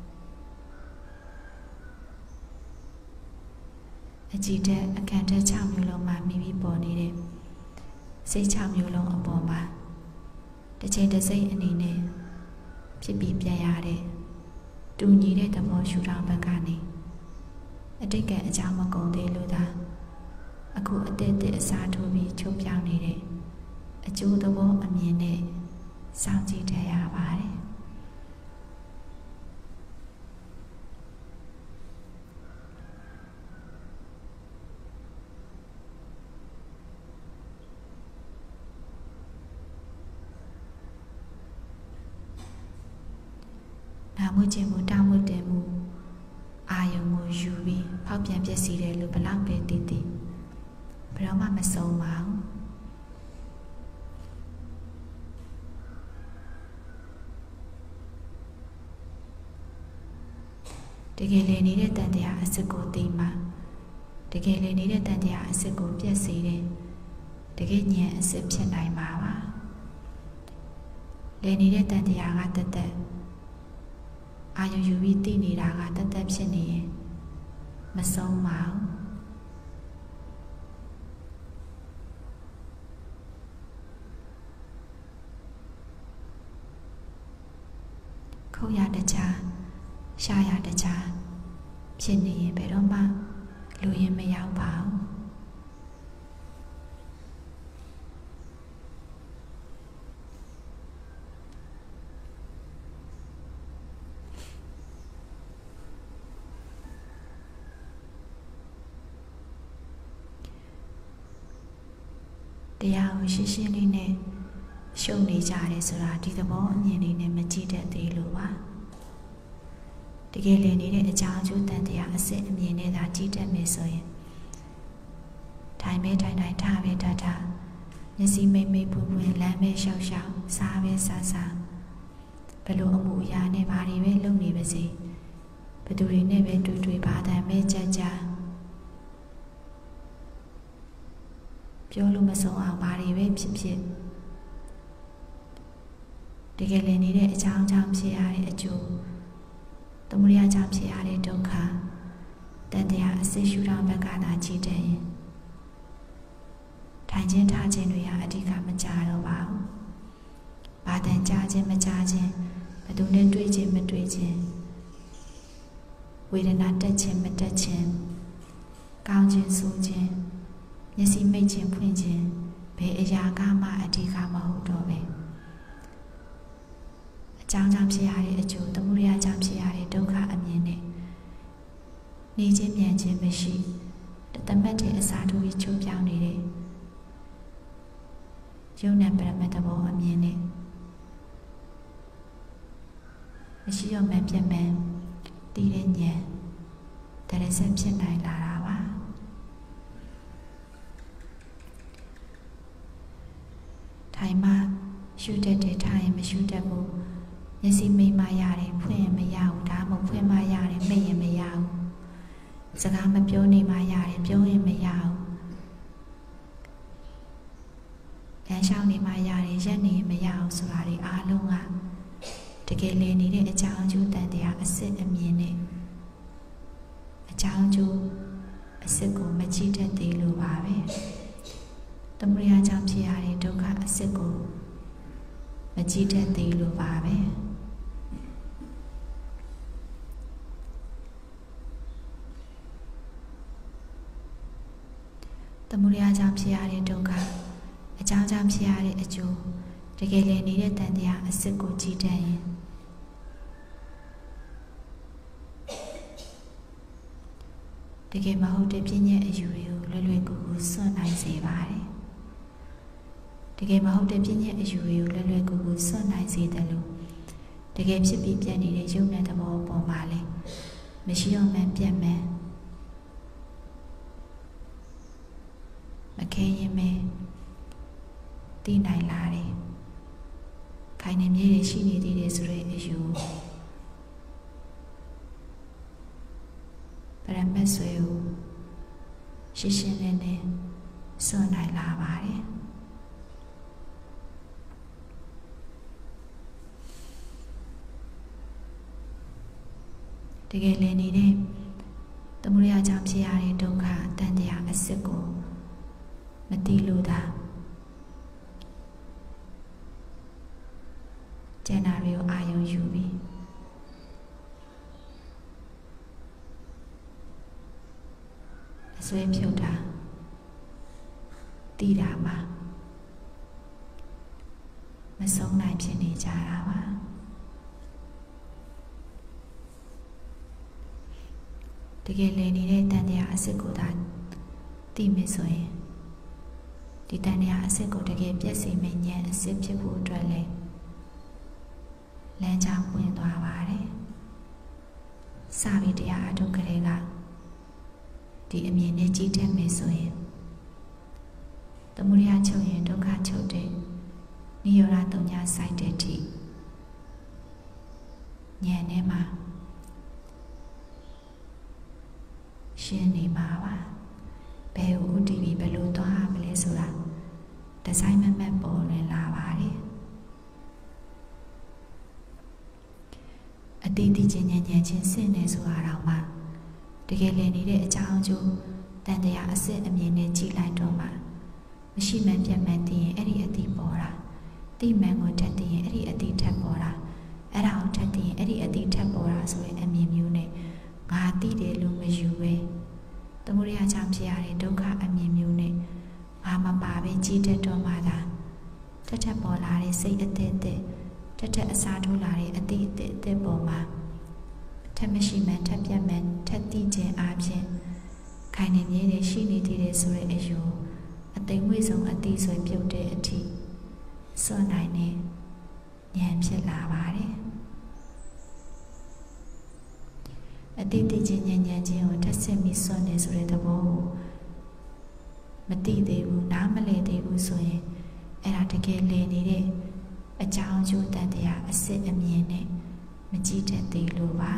အကြည်တက်အခန့်တက်6မျိုးလုံးမှာမိပြီးပေါ်နေတဲ့စိတ်6မျိုးလုံးအပေါ်မှာတချိန်တစ်စိတ်အနေနဲ့ဖြစ်ပြီးပြန်ရတဲ့တူညီတဲ့သဘောရှုထောင့်ဘက်ကနေအတိတ်ကအကြောင်းမကုန်သေးလို့သာအခုအသစ်အစားထိုးပြီးချုပ်ပြောင်းနေတဲ့အကျိုးသဘောအမြင်နဲ့စောင့်ကြည့်တတ်ရပါတယ်နာမှုခြင်းမှုတောင်းမှုတင်မှုအာယုံကိုယူပြီးဖောက်ပြန်ပျက်စီးတယ်လို့ဘလောက်ပဲသိသိဘယ်တော့မှမဆုံးပါဘူးတကယ်လေနေတဲ့တန်တရားအစစ်ကိုသိမှတကယ်လေနေတဲ့တန်တရားအစစ်ကိုပြည့်စေတဲ့တကယ်ဉာဏ်အစစ်ဖြစ်နိုင်မှာပါလေနေတဲ့တန်တရားကတသက်အာယုံယူပြီးသိနေတာကတသက်ဖြစ်နေရင်မဆုံးပါဘူးခုတ်ရတခြားရှားရတခြားဖြစ်နေရင်ဘယ်တော့မှလူရင်မရောက်ပါဘူးတရားကိုရှင်းရှင်းလေးနဲ့ရှုံနေကြတယ်ဆိုတာဒီသဘောအမြင်လေးနဲ့မကြည့်တတ်သေးလို့ပါတကယ်လည်းနေတဲ့အကြောင်းအကျိုးတန်တရားအစစ်အမြင်နဲ့သာကြည့်တတ်မယ်ဆိုရင်ထိုင်မဲထိုင်ထားပဲထားမျက်စိမိတ်ပွင့်ပွင့်လမ်းပဲရှောက်စားပဲစားဘလို့အမှုအရာနဲ့ဘာတွေပဲလုပ်နေပါစေဘသူတွေနဲ့ပဲတွေ့ဘာသာမဲကြပြောလို့မဆုံးအောင်ဘာတွေပဲဖြစ်တကယ်လည်းနေတဲ့အကြောင်းဖြစ်ရတဲ့အကျိုးသမုဒယကြောင့်ဖြစ်ရတဲ့ဒုက္ခတန်တရားအစစ်ရှုထောင့်ဘက်ကသာကြည့်တဲ့ရင်ထိုင်ခြင်းထားခြင်းတွေဟာအဓိကမကြတော့ပါဘူး။ဘာတန်ကြားခြင်းမကြားခြင်းဘယ်သူနဲ့တွေ့ခြင်းမတွေ့ခြင်းဝေဒနာတက်ခြင်းမတက်ခြင်းကောင်းခြင်းဆိုးခြင်းမျက်စိမိတ်ခြင်းဖွင့်ခြင်းဘယ်အရာကမှအဓိကမဟုတ်တော့ပဲအကြောင်းကြောင့်ဖြစ်ရတဲ့အကျိုးသမုဒယကြောင့်ဖြစ်ရတဲ့ဒုက္ခအမြင်နဲ့နေခြင်းမြန်ခြင်းမရှိတမတ်တဲ့အစာထိုးပြီးချိုးပြောင်းနေတဲ့ယုံနဲ့ပရမတ်တဘောအမြင်နဲ့မရှိရမှန်ပြတ်မှန်တည်တဲ့ဉာဏ်တရစက်ဖြစ်နိုင်လာတာပါထိုင်မှရှုတတ်တယ်ထိုင်မရှုတတ်ဘူးမျက်စိမိမရတယ်ဖွင့်ရင်မရဘူးဒါမှမဟုတ်ဖွင့်မှရတယ်မိတ်ရင်မရဘူးစကားမပြောနေမှရတယ်ပြောရင်မရဘူးလမ်းလျှောက်နေမှရတယ်ရက်နေမရအောင်ဆိုတာတွေအားလုံးကတကယ်လေနေတဲ့အကြောင်းအကျိုးတန်တရားအစစ်အမြင်နဲ့အကြောင်းအကျိုးအစစ်ကိုမကြည့်တတ်သေးလို့ပါပဲသမုဒယကြောင့်ဖြစ်ရတဲ့ဒုက္ခအစစ်ကိုမကြည့်တတ်သေးလို့ပါပဲသမုဒယကြောင့်ဖြစ်ရတဲ့ဒုက္ခအကြောင်းကြောင့်ဖြစ်ရတဲ့အကျိုးတကယ်လည်းနေတဲ့တန်တရားအစစ်ကိုကြည့်တတ်ရင်တကယ်မဟုတ်တဲ့ပြည့်ညက်အယူတွေကိုလွယ်ကူစွန့်နိုင်စေပါတယ်တကယ်မဟုတ်တဲ့ပြည့်ညက်အယူတွေကိုလွယ်ကူစွန့်နိုင်စေတယ်လို့တကယ်ဖြစ်ပြီးပြတ်နေတဲ့ယုံနဲ့သဘောပေါ်မှာလေမရှိတော့မှန်ပြတ်မှန်မခဲရင်မဲသိနိုင်လာတယ်ခိုင်နေမြေတွေရှိနေသေးတယ်ဆိုတဲ့အယူပရမတ်ဆွေကိုရှင်းရှင်းလင်းလင်းစွန့်နိုင်လာပါတယ်တကယ်လည်းနေတဲ့သမုဒယကြောင့်ဖြစ်ရတဲ့ဒုက္ခတန်တရားအစစ်ကိုမသိလို့သာကျန်တာတွေကိုအာရုံယူပြီးအစွဲဖြုတ်တာသိတာမှာမဆုံးနိုင်ဖြစ်နေကြတာပါတကယ်လည်နေတဲ့တန်တရားအစစ်ကိုသာသိမယ်ဆိုရင်ဒီတန်တရားအစစ်ကိုတကယ်ပြည့်စုံမယ့်ဉာဏ်အစစ်ဖြစ်ဖို့အတွက်လဲလမ်းကြောင်းပွင့်သွားပါတယ်စပြီးတရားအထုတ်ကြတဲ့ကဒီအမြင်နဲ့ကြည့်တတ်မယ်ဆိုရင်သမုဒယချုပ်ရင်ဒုက္ခချုပ်တဲ့နိရောဓတုံညာစိုက်တဲ့အထိဉာဏ်ထဲမှာရှင်းနေမှာပါဘယ်ကိုဥတည်ပြီးဘယ်လိုသွားမလဲဆိုတာဒီဇိုင်းမမတ်ပေါ်လွင်လာပါတယ်အတိအကျဉာဏ်ချင်းစင့်နေဆိုတာတော့မှတကယ်လည်နေတဲ့အကြောင်းအကျိုးတန်တရားအစစ်အမြင်နဲ့ကြည့်လိုက်တော့မှမရှိမှန်ပြတ်မှန်သိရင်အဲ့ဒီအတိပေါ်တာသိမှန်ကိုထပ်သိရင်အဲ့ဒီအတိထပ်ပေါ်တာအဲ့ဒါကိုထပ်သိရင်အဲ့ဒီအတိထပ်ပေါ်တာဆိုရင်အမြင်မျိုးနဲ့ငါသိတယ်လို့မယူပဲသမုဒယကြောင့်ဖြစ်ရတဲ့ဒုက္ခအမြင်မျိုးနဲ့ငါမပါပဲကြည့်တတ်တော့မှသာထပ်ပေါ်လာတဲ့စိတ်အသစ်ထပ်အစားထိုးလာတဲ့အတိအသစ်ပေါ်မှာထပ်မရှိမှန်ထပ်ပြတ်မှန်ထပ်သိခြင်းအပြင်ခိုင်နေမြဲတယ်ရှိနေသေးတယ်ဆိုတဲ့အယူအသိငွေဆုံးအတိဆွဲပြုတ်တဲ့အထိစွန့်နိုင်တဲ့ဉာဏ်ဖြစ်လာပါတယ်အတိတ်ချင်းဉာဏ်ချင်းကိုထပ်ဆင့်ပြီးစွန့်နေဆိုတဲ့သဘောကိုမသိသေးဘူးနားမလည်သေးဘူးဆိုရင်အဲ့ဒါတကယ်လည်နေတဲ့အကြောင်းအကျိုးတန်တရားအစစ်အမြင်နဲ့မကြည့်တတ်သေးလို့ပါ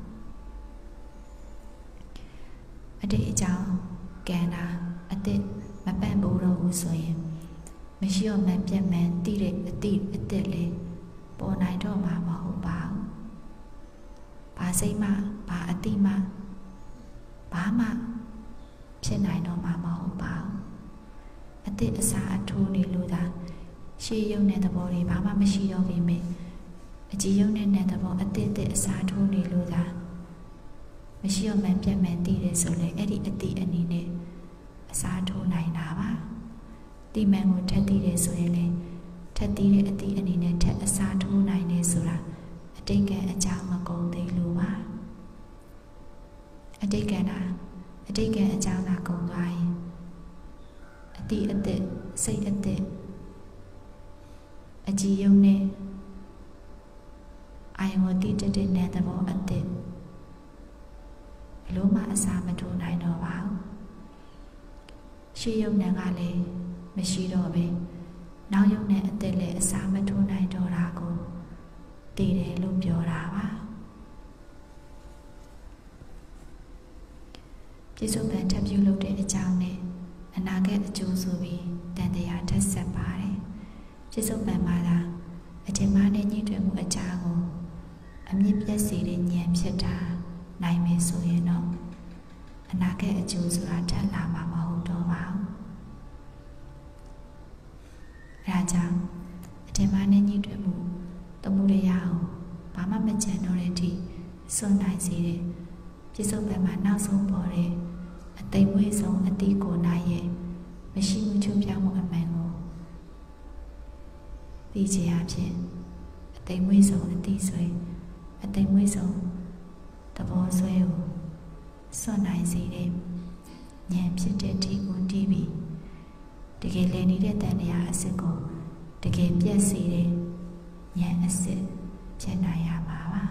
အတိတ်အကြောင်းကံတာအတိတ်မပန့်ဘူးတော့ဘူးဆိုရင်မရှိတော့မှပြတ်မှန်သိတဲ့အတိအသက်လေပေါ်နိုင်တော့မှာမဟုတ်ပါဘူး။ဘာစိတ်မှဘာအတိမှဘာမှဖြစ်နိုင်တော့မှာမဟုတ်ပါဘူး။အတိအစားအထိုးနေလို့သာရှေးရုံတဲ့သဘောတွေဘာမှမရှိတော့ပြီမေအကြည်ရုံတဲ့သဘောအတိအစားထိုးနေလို့သာမရှိတော့မှပြတ်မှန်သိတယ်ဆိုလေအဲ့ဒီအတိအနေနဲ့အစားထိုးနိုင်တာပါတိမှန်ကိုထက်သိတယ်ဆိုရင်လည်းထက်သိတဲ့အတိအနေနဲ့ထက်အစားထိုးနိုင်တယ်ဆိုတာအတိတ်ကအကြောင်းမကုန်သေးလို့ပါအတိတ်ကအကြောင်းသာကုန်သွားရင်အတိအသက်စိတ်အသက်အကြည်ယုံနဲ့အာယုံတိတတဲ့နဲ့သဘောအသက်ဘလို့မှအစားမထိုးနိုင်တော့ပါဘူးရှေးယုံနဲ့ကလည်းမရှိတော့ပဲနောက်ယုံနဲ့အသက်လည်းအစားမထိုးနိုင်တော့တာကိုသိတယ်လို့ပြောတာပါပြစ္ဆုတ်ပံထပ်ပြုလုပ်တဲ့အကြောင်းနဲ့အနာဂတ်အကျိုးဆိုပြီးတန်တရားထပ်ဆက်ပါတယ်ပြစ္ဆုတ်ပံမှာသာအချိန်မှနဲ့ညှိတွယ်မှုအကြောင်းကိုအမြင့်ပြည့်စေတဲ့ဉာဏ်ဖြစ်တာနိုင်မယ်ဆိုရင်တော့အနာဂတ်အကျိုးဆိုတာထပ်လာမှာမဟုတ်တော့ပါဘူးအဲဒါကြောင့်အချိန်မှနဲ့ညှိတွယ်မှုသမုဒယကိုဘာမှမကြံတော့တဲ့အထိစွန့်နိုင်စေတဲ့ပြစ္ဆုတ်ပံမှာနောက်ဆုံးပေါ်တဲ့အသိဝိဆုံးအတိကိုနိုင်ရဲ့မရှိမှုချုပ်ပြောင်းမှုအမှန်ကိုသိချင်အဖြစ်အသိဝိဆုံးအတိဆွဲအသိဝိဆုံးသဘောဆွဲကိုစွန့်နိုင်စေတဲ့ဉာဏ်ဖြစ်တဲ့ဒီကိုတီးပြီးတကယ်လည်နေတဲ့တန်တရားအစစ်ကိုတကယ်ပြည့်စေတဲ့ဉာဏ်အစစ်ဖြစ်နိုင်ရမှာပါ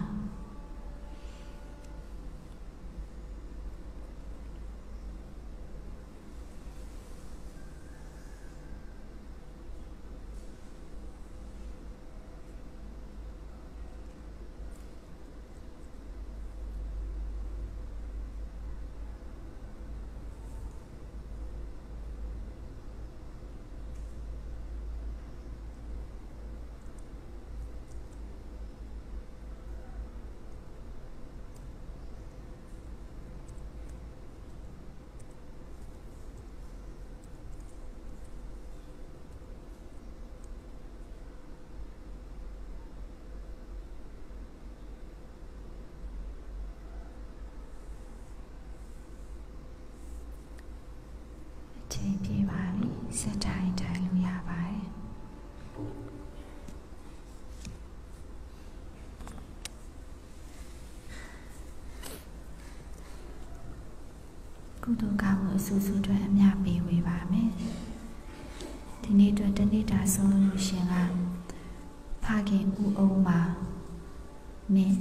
ကုသိုလ်ကောင်းမှုအဆူဆူတွေအများပေးဝေပါမယ်ဒီနေ့အတွက်တနေ့တာဆုံးလို့ရှင်ကဖခင်ဦးအောင်ပါနဲ့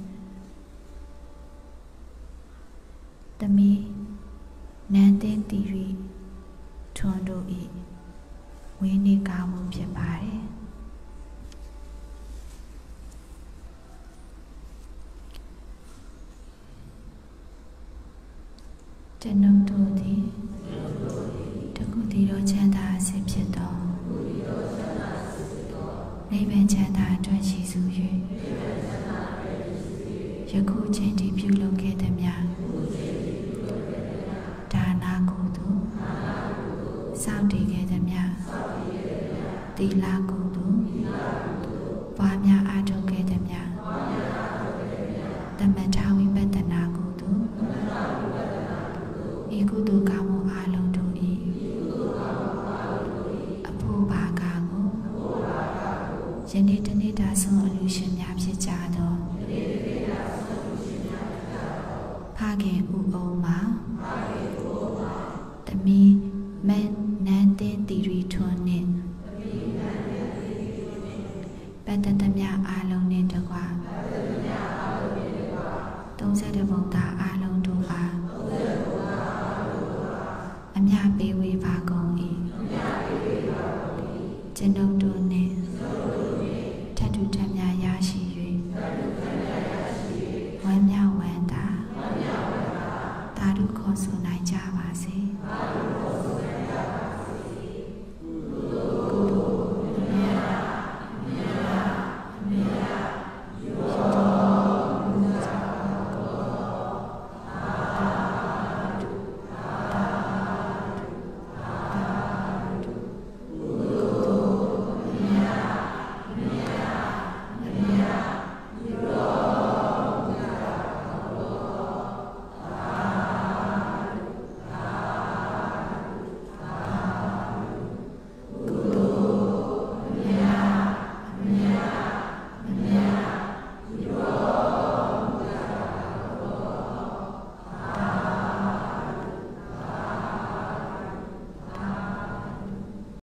သမီးနန်းတင်းတီရီထွန်းတို့၏ဝင်းနေကောင်းမှုဖြစ်ပါတယ်ကျွန်ုပ်တို့သည်တခုတည်းသောချမ်းသာအစစ်ဖြစ်သောနိဗ္ဗာန်ချမ်းသာအတွက်ရှိစု၍ယခုချိန်ထိပြုလုပ်ခဲ့သည်များဒါနာကုသိုလ်စောင့်တည်ခဲ့သည်များသီလကုသိုလ်ပွားများအားထုတ်ခဲ့သည်များသမထဝိပဿနာကုသိုလ်ဤကုသိုလ်ကောင်းမှုအလုံးတို့၏အဖို့ဘာကကိုယနေ့တနေ့တာဆုံးအလူရှင်များဖြစ်ကြသောဖခင်ဦးအောင်မှာသမီး